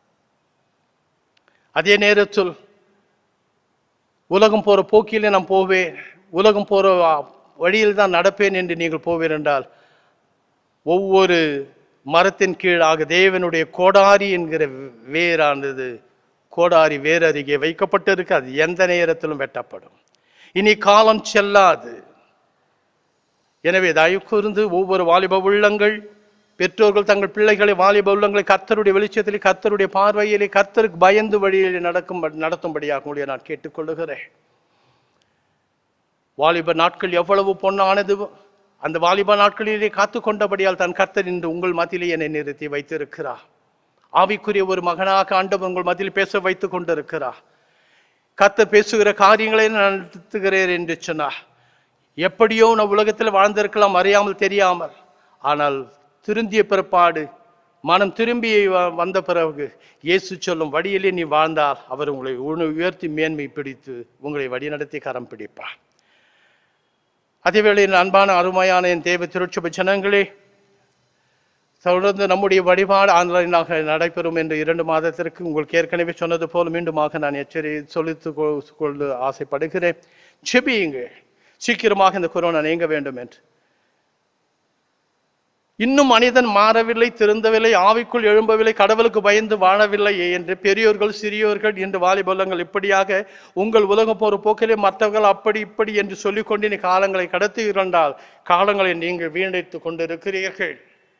அதே நேரத்தில் உலகம் போற போக்கிலே நான் போவேன், உலகம் போற வழியில் தான் நடப்பேன் என்று நீங்கள் போவீர் என்றால், ஒவ்வொரு மரத்தின் கீழாக தேவனுடைய கோடாரி என்கிற வேரானது கோடாரி வேர் அருகே வைக்கப்பட்டிருக்கு. அது எந்த நேரத்திலும் வெட்டப்படும். இனி காலம் செல்லாது. எனவே தயவு கூர்ந்து ஒவ்வொரு வாலிப உள்ளங்கள், பெற்றோர்கள் தங்கள் பிள்ளைகளை வாலிப உள்ளங்களை கர்த்தருடைய வெளிச்சத்திலே, கர்த்தருடைய பார்வையிலே, கர்த்தருக்கு பயந்து வழியிலே நடக்கும் நடத்தும்படியாக உங்களை நான் கேட்டுக்கொள்ளுகிறேன். வாலிப நாட்கள் எவ்வளவு பொன்னானது! அந்த வாலிப நாட்களிலே காத்து கொண்டபடியால் தான் கர்த்தர் இன்று உங்கள் மத்தியிலே என்னை நிறுத்தி வைத்திருக்கிறார். ஆவிக்குரிய ஒரு மகனாக ஆண்டவர் உங்கள் மத்தியில் பேச வைத்துக் கொண்டிருக்கிறார். கர்த்தர் பேசுகிற காரியங்களை நான் நடத்துகிறேன் என்று சொன்னார். எப்படியோ நான் உலகத்தில் வாழ்ந்திருக்கலாம், அறியாமல் தெரியாமல். ஆனால் திருந்திய பிற்பாடு, மனம் திரும்பி வந்த பிறகு இயேசு சொல்லும் வழியிலே நீ வாழ்ந்தால் அவர் உங்களை உயர்த்தி மேன்மை பிடித்து உங்களை வழி நடத்தி கரம் பிடிப்பார். அதேவேளையில் அன்பான அருமையான என் தேவ திருச்சபை ஜனங்களே, தொடர்ந்து நம்முடைய வழிபாடு ஆன்லைனாக நடைபெறும் என்று இரண்டு மாதத்திற்கு உங்களுக்கு ஏற்கனவே சொன்னது போல் மீண்டுமாக நான் எச்சரி சொல்லித்து கொள்ள ஆசைப்படுகிறேன். செபியுங்க, சீக்கிரமாக இந்த கொரோனா நீங்க வேண்டும் என்று. இன்னும் மனிதன் மாறவில்லை, திருந்தவில்லை, ஆவிக்குள் எழும்பவில்லை, கடவுளுக்கு பயந்து வாழவில்லை என்று பெரியோர்கள் சிறியோர்கள் என்று வாலிபல்லங்கள் இப்படியாக உங்கள் உலகம் போற போக்கிலே மற்றவர்கள் அப்படி இப்படி என்று சொல்லிக்கொண்டு நீ காலங்களை கடத்தி இருந்தால் காலங்களை நீங்கள் வீணடித்துக் கொண்டிருக்கிறீர்கள்.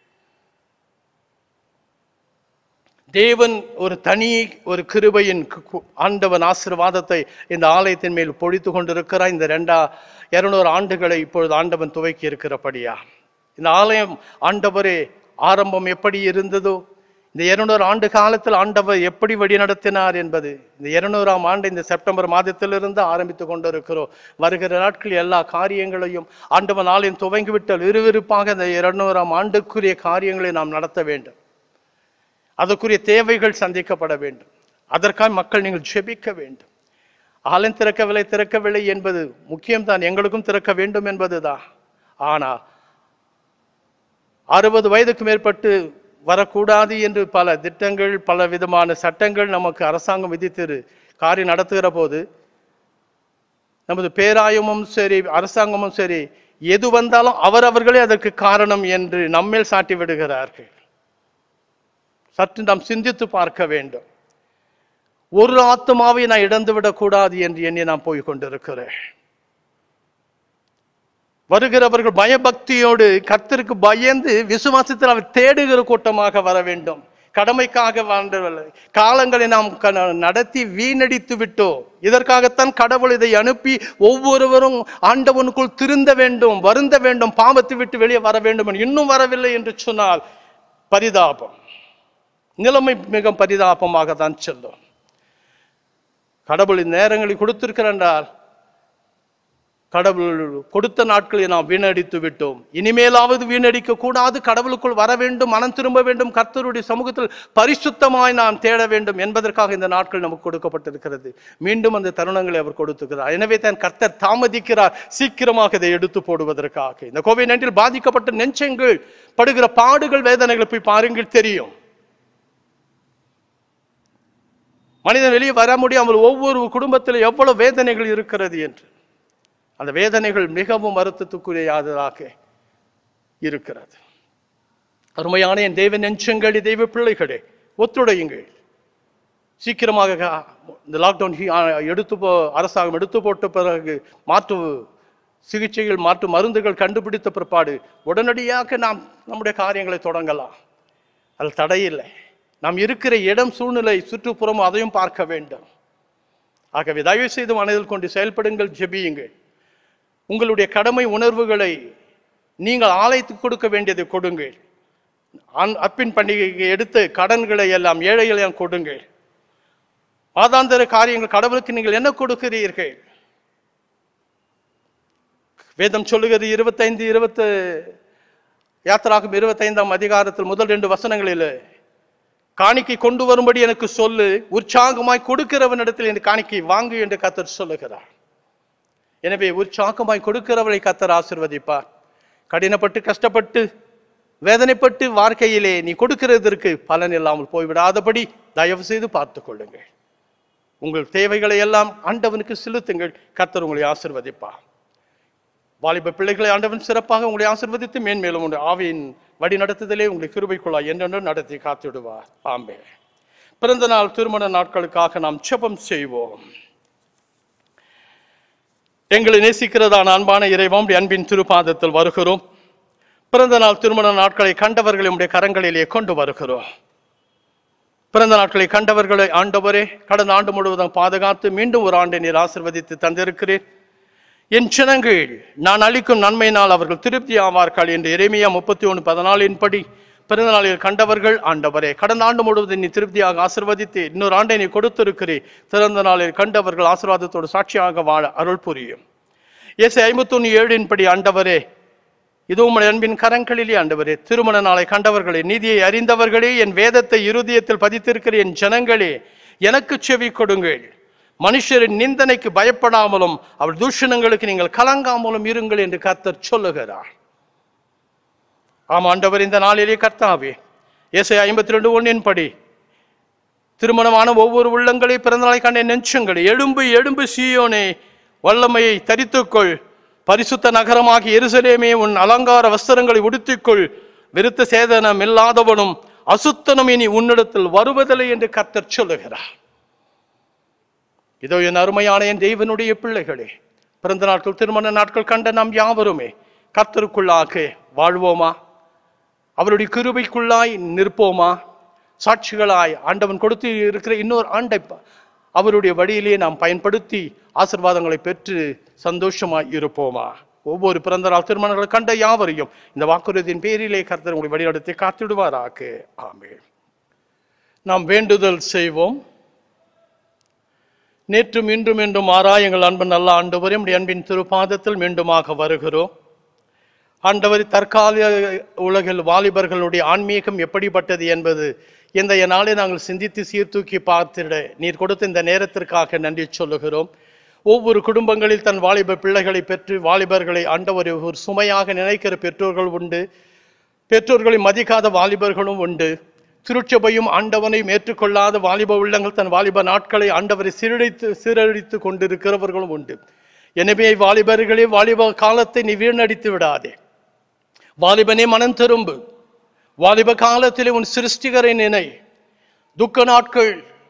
தேவன் ஒரு தனி ஒரு கிருபையின் ஆண்டவன் ஆசீர்வாதத்தை இந்த ஆலயத்தின் மேல் பொழித்து கொண்டிருக்கிறார். இந்த ரெண்டா இருநூறு ஆண்டுகளை இப்பொழுது ஆண்டவன் துவக்கி இருக்கிறபடியா இந்த ஆலயம் ஆண்டவரே ஆரம்பம் எப்படி இருந்ததோ, இந்த இருநூறு ஆண்டு காலத்தில் ஆண்டவர் எப்படி வழி நடத்தினார் என்பது இந்த இருநூறாம் ஆண்டு இந்த செப்டம்பர் மாதத்திலிருந்து ஆரம்பித்து கொண்டிருக்கிறோம். வருகிற நாட்கள் எல்லா காரியங்களையும் ஆண்டவன் ஆலயம் துவங்கிவிட்டால் விறுவிறுப்பாக இந்த இருநூறாம் ஆண்டுக்குரிய காரியங்களை நாம் நடத்த வேண்டும். அதற்குரிய தேவைகள் சந்திக்கப்பட வேண்டும். அதற்காக மக்கள் நீங்கள் ஜெபிக்க வேண்டும். ஆலயம் திறக்கவில்லை திறக்கவில்லை என்பது முக்கியம்தான், எங்களுக்கும் திறக்க வேண்டும் என்பதுதான். ஆனால் அறுபது வயதுக்கு மேற்பட்டு வரக்கூடாது என்று பல திட்டங்கள், பல விதமான சட்டங்கள் நமக்கு அரசாங்கம் விதித்து காரியம் நடத்துகிற போது நமது பேராயமும் சரி அரசாங்கமும் சரி எது வந்தாலும் அவரவர்களே அதற்கு காரணம் என்று நம்மேல் சாட்டி விடுகிறார்கள். சற்று நாம் சிந்தித்து பார்க்க வேண்டும். ஒரு ஆத்மாவை நான் இழந்து விடக்கூடாது என்று எண்ணி நான் போய் கொண்டிருக்கிறேன். வருகிறவர்கள் பயபக்தியோடு கர்த்தருக்கு பயந்து விசுவாசத்தில் அவர் தேடுகிற கூட்டமாக வர வேண்டும். கடமைக்காக வாழ்ந்தவர்கள் காலங்களை நாம் நடத்தி வீணடித்து விட்டோம். இதற்காகத்தான் கடவுள் இதை அனுப்பி ஒவ்வொருவரும் ஆண்டவனுக்குள் திருந்த வேண்டும், வருந்த வேண்டும், பாவத்தை விட்டு வெளியே வர வேண்டும். இன்னும் வரவில்லை என்று சொன்னால் பரிதாபம், நிலைமை மிக பரிதாபமாக தான் செல்லும். கடவுள் இந்த நேரங்களை கொடுத்திருக்கிறால் கடவுள் கொடுத்த நாட்களை நாம் வீணடித்து விட்டோம். இனிமேலாவது வீணடிக்க கூடாது. கடவுளுக்குள் வர வேண்டும், மனம் திரும்ப வேண்டும், கர்த்தருடைய சமூகத்தில் பரிசுத்தமாய் நாம் தேட வேண்டும் என்பதற்காக இந்த நாட்கள் நமக்கு கொடுக்கப்பட்டிருக்கிறது. மீண்டும் அந்த தருணங்களை அவர் கொடுத்துக்கிறார். எனவே தான் கர்த்தர் தாமதிக்கிறார், சீக்கிரமாக இதை எடுத்து போடுவதற்காக. இந்த கோவிட் நைன்டீன் பாதிக்கப்பட்ட நெஞ்சங்கள் படுகிற பாடுகள், வேதனைகளை போய் பாருங்கள், தெரியும். மனிதன் வெளியே வர முடியாமல் ஒவ்வொரு குடும்பத்தில் எவ்வளவு வேதனைகள் இருக்கிறது என்று. அந்த வேதனைகள் மிகவும் வருத்தத்துக்குரியதாக இருக்கிறது. அருமையான என் தெய்வ நெஞ்சங்களே, தெய்வ பிள்ளைகளே, ஒத்துழையுங்கள். சீக்கிரமாக இந்த லாக்டவுன் எடுத்து போ அரசாங்கம் எடுத்து போட்ட பிறகு மாற்று சிகிச்சைகள், மாற்று மருந்துகள் கண்டுபிடித்த பிற்பாடு உடனடியாக நாம் நம்முடைய காரியங்களை தொடங்கலாம். அது தடையில்லை. நாம் இருக்கிற இடம், சூழ்நிலை, சுற்றுப்புறம் அதையும் பார்க்க வேண்டும். ஆகவே தயவு செய்து மனதில் கொண்டு செயல்படுங்கள், ஜெபியுங்கள். உங்களுடைய கடமை உணர்வுகளை நீங்கள் ஆலயத்துக்கு கொடுக்க வேண்டியதை கொடுங்கள். அப்பின் பண்டிகைக்கு எடுத்து கடன்களை எல்லாம் ஏழைகளை கொடுங்கள். மாதாந்திர காரியங்கள் கடவுளுக்கு நீங்கள் என்ன கொடுக்கிறீர்கள்? வேதம் சொல்லுகிறது இருபத்தைந்து இருபத்து யாத்திராகும் இருபத்தைந்தாம் அதிகாரத்தில் முதல் ரெண்டு வசனங்களில் காணிக்கை கொண்டு வரும்படி எனக்கு சொல்லு, உற்சாகமாய் கொடுக்கிறவனிடத்தில் இந்த காணிக்கை வாங்கு என்று கர்த்தர் சொல்லுகிறார். எனவே உற்சாகமாய் கொடுக்கிறவரை கர்த்தர் ஆசீர்வதிப்பார். கடினப்பட்டு கஷ்டப்பட்டு வேதனைப்பட்டு வாழ்க்கையிலே நீ கொடுக்கிறதற்கு பலன் இல்லாமல் போய்விடாதபடி தயவு செய்து பார்த்து கொள்ளுங்கள். உங்கள் தேவைகளை எல்லாம் ஆண்டவனுக்கு செலுத்துங்கள். கர்த்தர் உங்களை ஆசீர்வதிப்பார். வாலிப பிள்ளைகளை ஆண்டவன் சிறப்பாக உங்களை ஆசீர்வதித்து மேன்மேலும் உங்கள் ஆவியின் வழி நடத்துதலே உங்களை கிருபைக்குள்ளாய் என்றென்று நடத்தி காத்திடுவார். ஆமே. பிறந்த நாள் திருமண நாட்களுக்காக நாம் ஜெபம் செய்வோம். எங்களை நேசிக்கிறதான அன்பான இறைவன் அன்பின் திருப்பாதத்தில் வருகிறோம். பிறந்த நாள் திருமண நாட்களை கண்டவர்களை உடைய கரங்களிலே கொண்டு வருகிறோம். பிறந்த நாட்களை கண்டவர்களை ஆண்டவரே கடந்த ஆண்டு முழுவதும் பாதுகாத்து மீண்டும் ஒரு ஆண்டை நீர் ஆசீர்வதித்து தந்திருக்கிறேன். என் ஜனங்கள் நான் அளிக்கும் நன்மையினால் அவர்கள் திருப்தி ஆவார்கள் என்று எரேமியா முப்பத்தி ஒன்று பதினாலின் படி பிறந்த நாளில் கண்டவர்கள் ஆண்டவரே கடந்த ஆண்டு முழுவதும் நீ திருப்தியாக ஆசீர்வதித்து இன்னொரு ஆண்டை நீ கொடுத்திருக்கிறேன். பிறந்த நாளில் கண்டவர்கள் ஆசீர்வாதத்தோடு சாட்சியாக வாழ அருள் புரியும். ஏசாயா ஐம்பத்தி ஒன்று ஏழின் படி ஆண்டவரே இதுவும் அன்பின் கரங்களிலே ஆண்டவரே திருமண நாளை கண்டவர்களே நீதியை அறிந்தவர்களே என் வேதத்தை இருதயத்தில் பதித்திருக்கிற என் ஜனங்களே எனக்கு செவி கொடுங்கள். மனுஷரின் நிந்தனைக்கு பயப்படாமலும் அவர் தூஷணங்களுக்கு நீங்கள் கலங்காமலும் இருங்கள் என்று கர்த்தர் சொல்லுகிறார். ஆம் ஆண்டவர், இந்த நாளிலே கர்த்தாவே ஏசாயா ஐம்பத்தி ரெண்டு ஒன்னின் படி திருமணமான ஒவ்வொரு உள்ளங்களை பிறந்த நாளை கண்ட நெஞ்சங்களே எழும்பு எழும்பு சீயோனே வல்லமையை தரித்துக்கொள், பரிசுத்த நகரமாகி எருசலேமே உன் அலங்கார வஸ்திரங்களை உடுத்திக்கொள், விருத்த சேதனம் இல்லாதவனும் அசுத்தனும் இனி உன்னிடத்தில் வருவதில்லை என்று கர்த்தர் சொல்லுகிறார். இதோ என் அருமையான என் தேவனுடைய பிள்ளைகளே, பிறந்த நாட்கள் திருமண நாட்கள் கண்ட நாம் யாவருமே கர்த்தருக்குள்ளாக வாழ்வோமா? அவருடைய கிருபைக்குள்ளாய் நிற்போமா? சாட்சிகளாய் ஆண்டவன் கொடுத்து இருக்கிற இன்னொரு ஆண்டை அவருடைய வழியிலே நாம் பயன்படுத்தி ஆசீர்வாதங்களை பெற்று சந்தோஷமாய் இருப்போமா? ஒவ்வொரு பிறந்த நாள் திருமணங்களை கண்ட யாவரையும் இந்த வாக்குறுதியின் பேரிலே கர்த்தர் உங்களை வழிநடத்தி காத்திடுவாராக. ஆமென். நாம் வேண்டுதல் செய்வோம். நேற்றும் இன்றும் என்றும் மாறாய் எங்கள் அன்பு நல்ல ஆண்டவரே, உம்முடைய அன்பின் திருப்பாதத்தில் மீண்டுமாக வருகிறோம். ஆண்டவர், தற்கால உலகில் வாலிபர்களுடைய ஆன்மீகம் எப்படிப்பட்டது என்பது இந்த நாளை நாங்கள் சிந்தித்து சீர்தூக்கி பார்த்திட நீர் கொடுத்த இந்த நேரத்திற்காக நன்றி சொல்லுகிறோம். ஒவ்வொரு குடும்பங்களில் தன் வாலிப பிள்ளைகளை பெற்று வாலிபர்களை ஆண்டவர் ஒரு சுமையாக நினைக்கிற பெற்றோர்கள் உண்டு. பெற்றோர்களை மதிக்காத வாலிபர்களும் உண்டு. திருச்சபையும் ஆண்டவனையும் ஏற்றுக்கொள்ளாத வாலிப உள்ளங்கள் தன் வாலிப நாட்களை ஆண்டவரை சீரழித்து சீரழித்து கொண்டிருக்கிறவர்களும் உண்டு. எனவே வாலிபர்களே, வாலிப காலத்தை நீ வீணடித்து விடாதே. வாலிபனே, மனம் திரும்பு. வாலிப காலத்திலே உன் சிருஷ்டிகரை நினை. துக்க நாட்கள்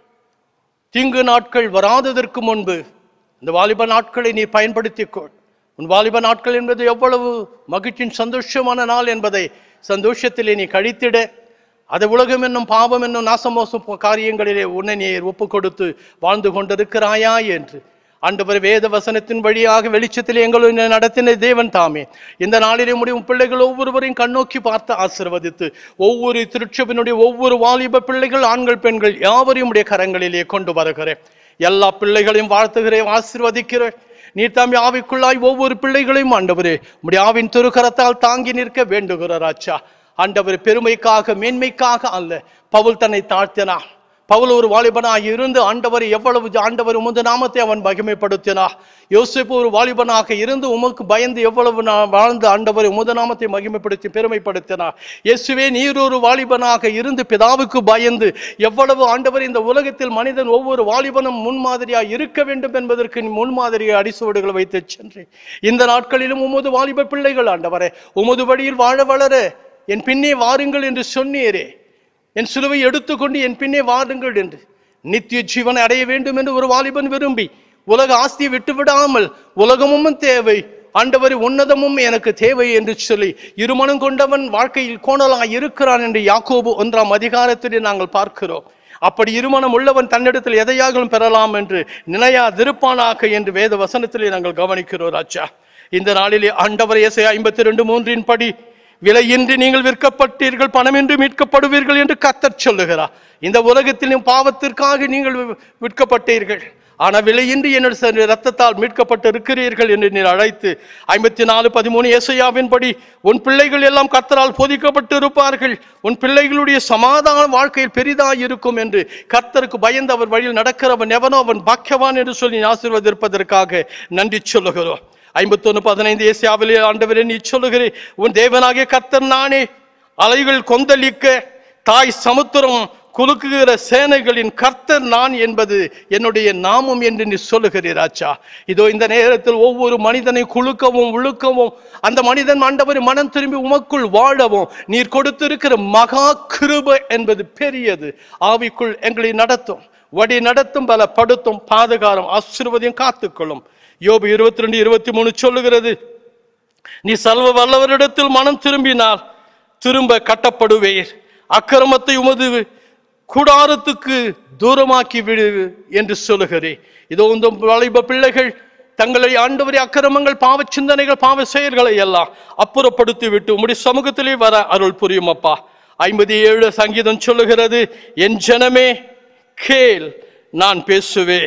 தீங்கு நாட்கள் வராததற்கு முன்பு இந்த வாலிப நாட்களை நீ பயன்படுத்திக்கொள். உன் வாலிப நாட்கள் என்பது எவ்வளவு மகிழ்ச்சியின் சந்தோஷமான நாள் என்பதை சந்தோஷத்திலே நீ கழித்திட, அது உலகம் என்னும் பாவம் என்னும் நாசமோசம் காரியங்களிலே உன்னை நீ ஒப்பு கொடுத்து வாழ்ந்து கொண்டிருக்கிறாயா என்று ஆண்டவர் வேத வசனத்தின் வழியாக வெளிச்சத்திலே எங்களை நடத்தின தேவன் தாமே இந்த நாளிலே முடியும் பிள்ளைகள் ஒவ்வொருவரையும் கண்ணோக்கி பார்த்து ஆசீர்வதித்து ஒவ்வொரு திருச்சபையினுடைய ஒவ்வொரு வாலிப பிள்ளைகள் ஆண்கள் பெண்கள் யாவரையும் உடைய கரங்களிலே கொண்டு வருகிறேன். எல்லா பிள்ளைகளையும் வாழ்த்துகிறேன், ஆசீர்வதிக்கிறேன். நீர் தாமே ஆவிக்குள்ளாய் ஒவ்வொரு பிள்ளைகளையும் ஆண்டவரே உடைய ஆவின் திருக்கரத்தால் தாங்கி நிற்க வேண்டுகிறார். ஆச்சா ஆண்டவர், பெருமைக்காக மேன்மைக்காக அல்ல. பவுல் தன்னை தாழ்த்தினார். பவுல் ஒரு வாலிபனாக இருந்து ஆண்டவர் எவ்வளவு ஆண்டவர் உமது நாமத்தை அவன் மகிமைப்படுத்தினார். யோசேப்பு ஒரு வாலிபனாக இருந்து உமக்கு பயந்து எவ்வளவு வாழ்ந்து ஆண்டவர் உமது நாமத்தை மகிமைப்படுத்தி பெருமைப்படுத்தினார். இயேசுவே, நீர் ஒரு வாலிபனாக இருந்து பிதாவுக்கு பயந்து எவ்வளவு ஆண்டவர் இந்த உலகத்தில் மனிதன் ஒவ்வொரு வாலிபனும் முன்மாதிரியாக இருக்க வேண்டும் என்பதற்கு முன்மாதிரியை அடிசுவடுகளை வைத்து சென்றேன். இந்த நாட்களிலும் உமது வாலிப பிள்ளைகள் ஆண்டவரே உமது வழியில் வாழ வளர என் பின்னே வாருங்கள் என்று சொன்னீரே. என் சிலுவை எடுத்துக்கொண்டு என் பின்னே வாருங்கள் என்று நித்திய ஜீவனை அடைய வேண்டும் என்று ஒரு வாலிபன் விரும்பி உலக ஆஸ்தியை விட்டு விடாமல் உலகமும் தேவை ஆண்டவர் உன்னதமும் எனக்கு தேவை என்று சொல்லி இருமனம் கொண்டவன் வாழ்க்கையில் கோணலாய் இருக்கிறான் என்று யாக்கோபு ஒன்றாம் அதிகாரத்திலே நாங்கள் பார்க்கிறோம். அப்படி இருமனம் உள்ளவன் தன்னிடத்தில் எதையாகவும் பெறலாம் என்று நினையாதிருப்பானாக என்று வேத வசனத்திலே நாங்கள் கவனிக்கிறோம். ராஜா, இந்த நாளிலே ஆண்டவர் ஏசாயா ஐம்பத்தி ரெண்டு மூன்றின் படி விலையின்றி நீங்கள் விற்கப்பட்டீர்கள், பணமின்றி மீட்கப்படுவீர்கள் என்று கர்த்தர் சொல்லுகிறார். இந்த உலகத்திலும் பாவத்திற்காக நீங்கள் விற்கப்பட்டீர்கள். ஆனா விலையின்றி என்னுடைய ரத்தத்தால் மீட்கப்பட்டு இருக்கிறீர்கள் என்று நீர் அழைத்து ஐம்பத்தி நாலு பதிமூணு ஏசாயாவின்படி உன் பிள்ளைகள் எல்லாம் கர்த்தரால் போதிக்கப்பட்டு இருப்பார்கள், உன் பிள்ளைகளுடைய சமாதான வாழ்க்கையில் பெரிதாய் இருக்கும் என்று கர்த்தருக்கு பயந்து அவர் வழியில் நடக்கிறவன் எவனோ அவன் பாக்கியவான் என்று சொல்லி ஆசீர்வதிப்பதற்காக நன்றி சொல்லுகிறோம். ஐம்பத்தி ஒன்று பதினைந்து ஏசாயாவிலே ஆண்டவரே நீ சொல்லுகிறேன், உன் தேவனாகிய கர்த்தர் நானே, அலைகள் கொந்தளிக்க தாய் சமுத்திரம் குலுக்குகிற சேனைகளின் கர்த்தர் நான் என்பது என்னுடைய நாமம் என்று நீ சொல்லுகிறீராச்சா. இதோ இந்த நேரத்தில் ஒவ்வொரு மனிதனை குலுக்கவும் உழுக்கவும் அந்த மனிதன் ஆண்டவரை மனம் திரும்பி உமக்குள் வாழவும் நீர் கொடுத்திருக்கிற மகா கிருபை என்பது பெரியது. ஆவிக்குள் எங்களை நடத்தும், வழி நடத்தும், பலப்படுத்தும், பாதுகாரம் ஆசீர்வாதம் காத்துக்கொள்ளும். யோபு இருபத்தி ரெண்டு இருபத்தி மூணு சொல்லுகிறது, நீ சர்வ வல்லவரிடத்தில் மனம் திரும்பினால் திரும்ப கட்டப்படுவீர், அக்கிரமத்தை உமது கூடாரத்துக்கு தூரமாக்கி விடு என்று சொல்லுகிறேன். இதோ இந்த வாலிப பிள்ளைகள் தங்களை ஆண்டவரே அக்கிரமங்கள், பாவ சிந்தனைகள், பாவ செயல்களை எல்லாம் அப்புறப்படுத்தி விட்டு உம்முடைய சமூகத்திலே வர அருள் புரியும் அப்பா. ஐம்பத்தி ஏழு சங்கீதம் சொல்லுகிறது, என் ஜனமே கேள் நான் பேசுவே,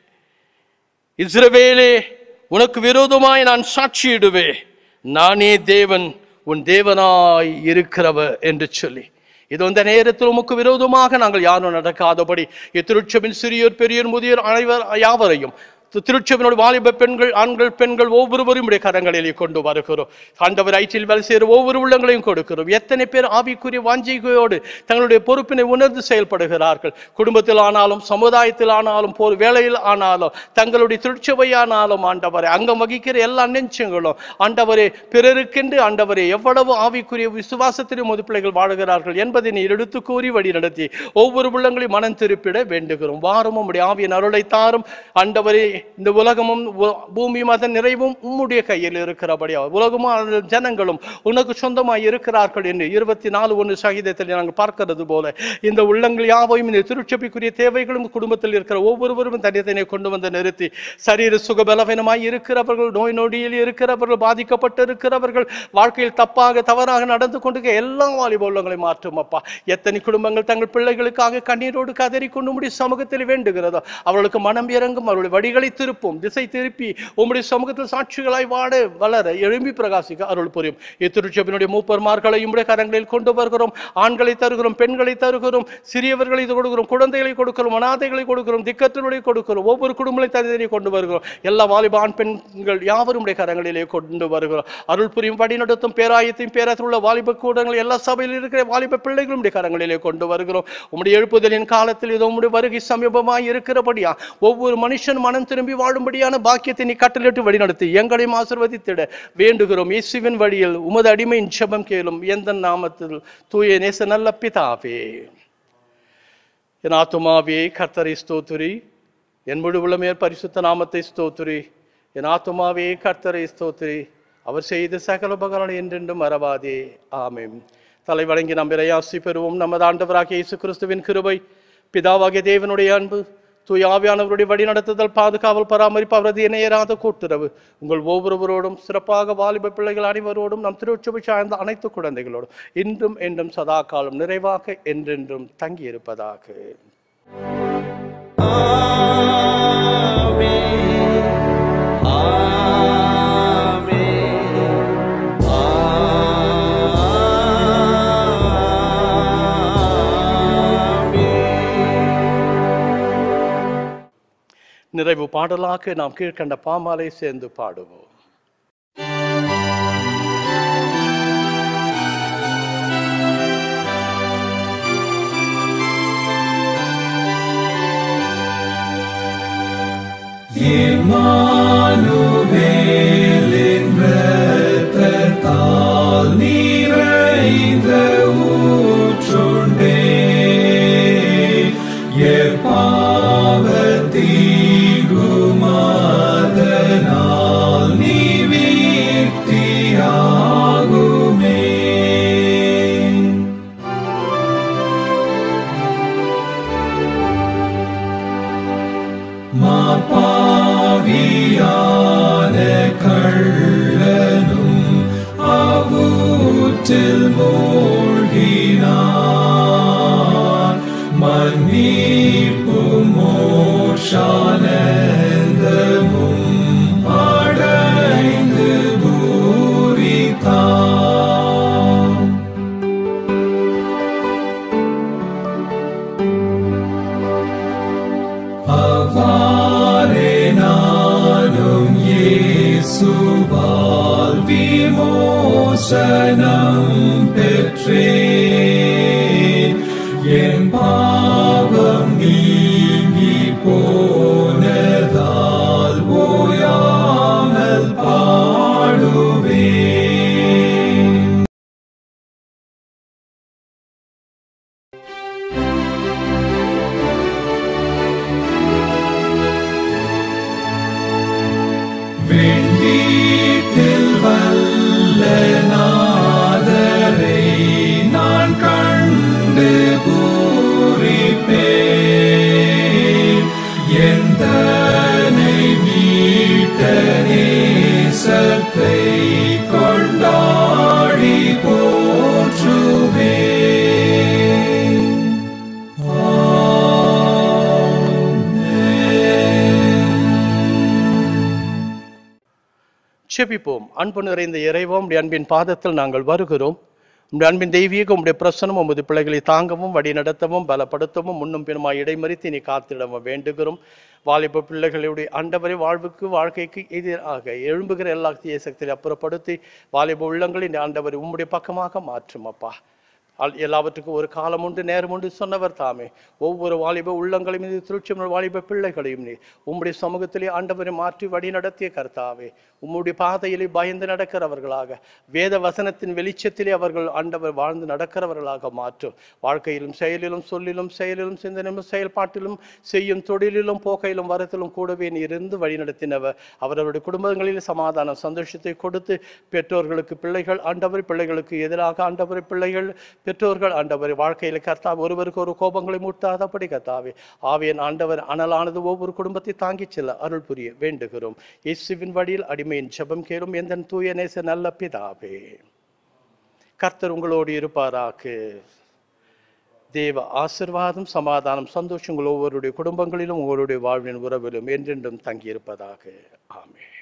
இஸ்ரவேலே உனக்கு விரோதமாய் நான் சாட்சியிடுவே, நானே தேவன் உன் தேவனாய் இருக்கிறவர் என்று சொல்லி. இது இந்த நேரத்தில் உமக்கு விரோதமாக நாங்கள் யாரும் நடக்காதபடி திருச்சபையின் சிறியோர் பெரியோர் முதியோர் அனைவர் யாவரையும் திருச்சபையினுடைய வாலிப பெண்கள், ஆண்கள், பெண்கள் ஒவ்வொருவரும் உடைய கரங்களிலே கொண்டு வருகிறோம். ஆண்டவர் ஐட்டில் வேலை செய்கிற ஒவ்வொரு உள்ளங்களையும் கொடுக்கிறோம். எத்தனை பேர் ஆவிக்குரிய வாஞ்சிகையோடு தங்களுடைய பொறுப்பினை உணர்ந்து செயல்படுகிறார்கள். குடும்பத்தில் ஆனாலும், சமுதாயத்தில் ஆனாலும், போர் வேலையில் ஆனாலும், தங்களுடைய திருச்சபையானாலும் ஆண்டவரை அங்கம் வகிக்கிற எல்லா நெஞ்சங்களும் ஆண்டவரே பிறருக்கென்று ஆண்டவரே எவ்வளவு ஆவிக்குரிய விசுவாசத்திலும் முது பிள்ளைகள் வாழுகிறார்கள் என்பதை நீர் எடுத்து கூறி வழி நடத்தி ஒவ்வொரு உள்ளங்களையும் மனம் திருப்பிட வேண்டுகிறோம். வாரமும் உடைய ஆவியின் அருளை தாரும் ஆண்டவரே. இந்த உலகமும் பூமியும் அதன் நிறைவும் உம்முடைய கையில் இருக்கிறபடியா உலகமும் ஜனங்களும் உனக்கு சொந்தமாய் இருக்கிறார்கள் என்று இருபத்தி நாலு ஒன்று சகிதத்தில் நாங்கள் பார்க்கிறது போல இந்த உள்ளங்கள் யாவையும் இந்த திருச்சபைக்குரிய தேவைகளும் குடும்பத்தில் இருக்கிற ஒவ்வொருவரும் தனித்தனை கொண்டு வந்து நிறுத்தி சரீர சுகபலவீனமாய் இருக்கிறவர்கள், நோய் நொடியில் இருக்கிறவர்கள், பாதிக்கப்பட்டு இருக்கிறவர்கள், வாழ்க்கையில் தப்பாக தவறாக நடந்து கொண்டு எல்லா வாலிப உள்ளங்களை மாற்றும் அப்பா. எத்தனை குடும்பங்கள் தங்கள் பிள்ளைகளுக்காக கண்ணீரோடு கதறி கொண்டு முடிய சமூகத்தில் வேண்டுகிறதோ அவர்களுக்கு மனம் இறங்கும், அவருடைய வழிகளை திருப்பும், திசை திருப்பி உம்முடைய சமூகத்தில் சாட்சிகளாய் வாட வளர எழும்பி பிரகாசிக்க அருள் புரியும். இத்திருச்சபையினுடைய மூப்பர்மார்களை உம்முடைய கரங்களில் கொண்டு வருகிறோம். ஆண்களை தருகிறோம், பெண்களை தருகிறோம், சிறியவர்களை கொடுக்கிறோம், குழந்தைகளை கொடுக்கிறோம், அநாதைகளை கொடுக்கிறோம், திக்கற்றவர்களை கொடுக்கிறோம், ஒவ்வொரு குடும்பங்களை தனித்தனி கொண்டு வருகிறோம். எல்லா வாலிப ஆண் பெண்கள் யாவரும் உடைய கரங்களிலே கொண்டு வருகிறோம். அருள் புரியும், வழி நடத்தும், பேராயத்தையும் பேராயத்தில் உள்ள வாலிப கூடங்கள் எல்லா சபையில் இருக்கிற வாலிப பிள்ளைகளும் உடைய கரங்களிலே கொண்டு வருகிறோம். உம்முடைய எழுப்புதலின் காலத்தில் இதோ உம்முடைய வருகை சமீபமாய் இருக்கிறபடியா ஒவ்வொரு மனுஷன் மனம் திரும்பி வாழும்படியான பாக்கியத்தை நீ கட்டளிட்டு வழிநடத்தி எங்களையும் ஆசீர்வதித்திட வேண்டுகிறோம். இயேசுவின் வழியில் உமது அடிமையின் ஜெபம் கேளும் எந்த நாமத்தில் தூய நேச நல்ல பிதாவே. என் ஆத்துமாவே கர்த்தரை ஸ்தோத்திரி, என் முழு உள்ளமே பரிசுத்த நாமத்தை ஸ்தோத்திரி. என் ஆத்துமாவே கர்த்தரை ஸ்தோத்திரி, அவர் செய்த சகல உபகாரங்களை என்றென்றும் மறவாதே. ஆமென். தலை வணங்கி நம் இறையாசி பெறுவோம். நமது ஆண்டவராகிய இயேசு கிறிஸ்துவின் கிருபை, பிதாவாகிய தேவனுடைய அன்பு, தூய ஆவியானவருடைய வழி நடத்துதல், பாதுகாவல், பராமரிப்பு, அவரது இணையராத கூட்டுறவு உங்கள் ஒவ்வொருவரோடும், சிறப்பாக வாலிப பிள்ளைகள் அனைவரோடும், நம் திருச்சபை சார்ந்த அனைத்து குழந்தைகளோடும் இன்றும் என்றும் சதா காலம் நிறைவாக என்றென்றும் தங்கியிருப்பதாக. நிறைவு பாடலாக நாம் கீழ்கண்ட பாமாலை சேர்ந்து பாடுவோம். இம்மானுவேலின் இரத்தத்தால் நிறைந்த ஊற்றுண்டே, எப்பாவத்தீகுமாதனால் நீ வீழ்த்தியாகுமே. மாபாவியான கள்ளனும் அவ்வூற்றில் மூழ்கினான், மன்னிப்பு மோட்சான அவ்வாறே நானும் இயேசுவால் விமோசனம் பெற்றேன். என் பாவம் நீங்கி போனதால் ஓயாமல் பாடுவேன். வெண்ணீட்டில் வல்ல நாதரை நான் கண்டு பூரிப்பேன். எந்தனை மீட்ட நேசத்தை கொண்டாடி போற்றுவேன். செபிப்போம். அன்பு நிறைந்த இறைவா, உம்முடைய அன்பின் பாதத்தில் நாங்கள் வருகிறோம். உம்முடைய அன்பின் தெய்வீகம், உம்முடைய பிரசனம் உமது பிள்ளைகளை தாங்கவும் வழி நடத்தவும் பலப்படுத்தவும் முன்னும் பின்னுமாய் இடைமறித்து நீ காத்திடவும் வேண்டுகிறோம். வாலிப பிள்ளைகளுடைய ஆண்டவரை வாழ்வுக்கு வாழ்க்கைக்கு எதிராக எழும்புகிற எல்லா தீய சக்தியை அப்புறப்படுத்தி வாலிப உள்ளங்களின் ஆண்டவரை உம்முடைய பக்கமாக மாற்றும் அப்பா. அல் எல்லாவற்றுக்கும் ஒரு காலம் உண்டு, நேரம் உண்டு சொன்னவர் தாமே. ஒவ்வொரு வாலிப உள்ளங்களையும் இது திருச்சி வாலிப பிள்ளைகளையும் நீ உம்முடைய சமூகத்திலே ஆண்டவரை மாற்றி வழி நடத்திய கர்த்தாவே, உம்முடைய பாதையிலே பயந்து நடக்கிறவர்களாக, வேத வசனத்தின் வெளிச்சத்திலே அவர்கள் ஆண்டவர் வாழ்ந்து நடக்கிறவர்களாக மாற்றும். வாழ்க்கையிலும் செயலிலும் சொல்லிலும் செயலிலும் சிந்தனையிலும் செயல்பாட்டிலும் செய்யும் தொழிலிலும் போக்கையிலும் வரத்திலும் கூடவே நீ இருந்து வழி நடத்தினவர். அவர்களுடைய குடும்பங்களில் சமாதான சந்தோஷத்தை கொடுத்து பெற்றோர்களுக்கு பிள்ளைகள் ஆண்டவர், பிள்ளைகளுக்கு எதிராக ஆண்டவர் பிள்ளைகள் பெற்றோர்கள் ஆண்டவர் வாழ்க்கையில் கர்த்தா ஒருவருக்கு ஒரு கோபங்களை மூட்டாதபடி கர்த்தாவே ஆவியன் ஆண்டவர் அனலானது ஒவ்வொரு குடும்பத்தை தாங்கிச் செல்ல அருள் புரிய வேண்டுகிறோம். இயேசுவின் வழியில் அடிமையின் ஜெபம் கேளும் எந்த தூய நேச நல்ல பிதாவே. கர்த்தர் உங்களோடு இருப்பாராக. தேவ ஆசீர்வாதம் சமாதானம் சந்தோஷங்கள் ஒவ்வொருடைய குடும்பங்களிலும் உங்களுடைய வாழ்வின் உறவிலும் என்றென்றும் தங்கியிருப்பதாக. ஆமென்.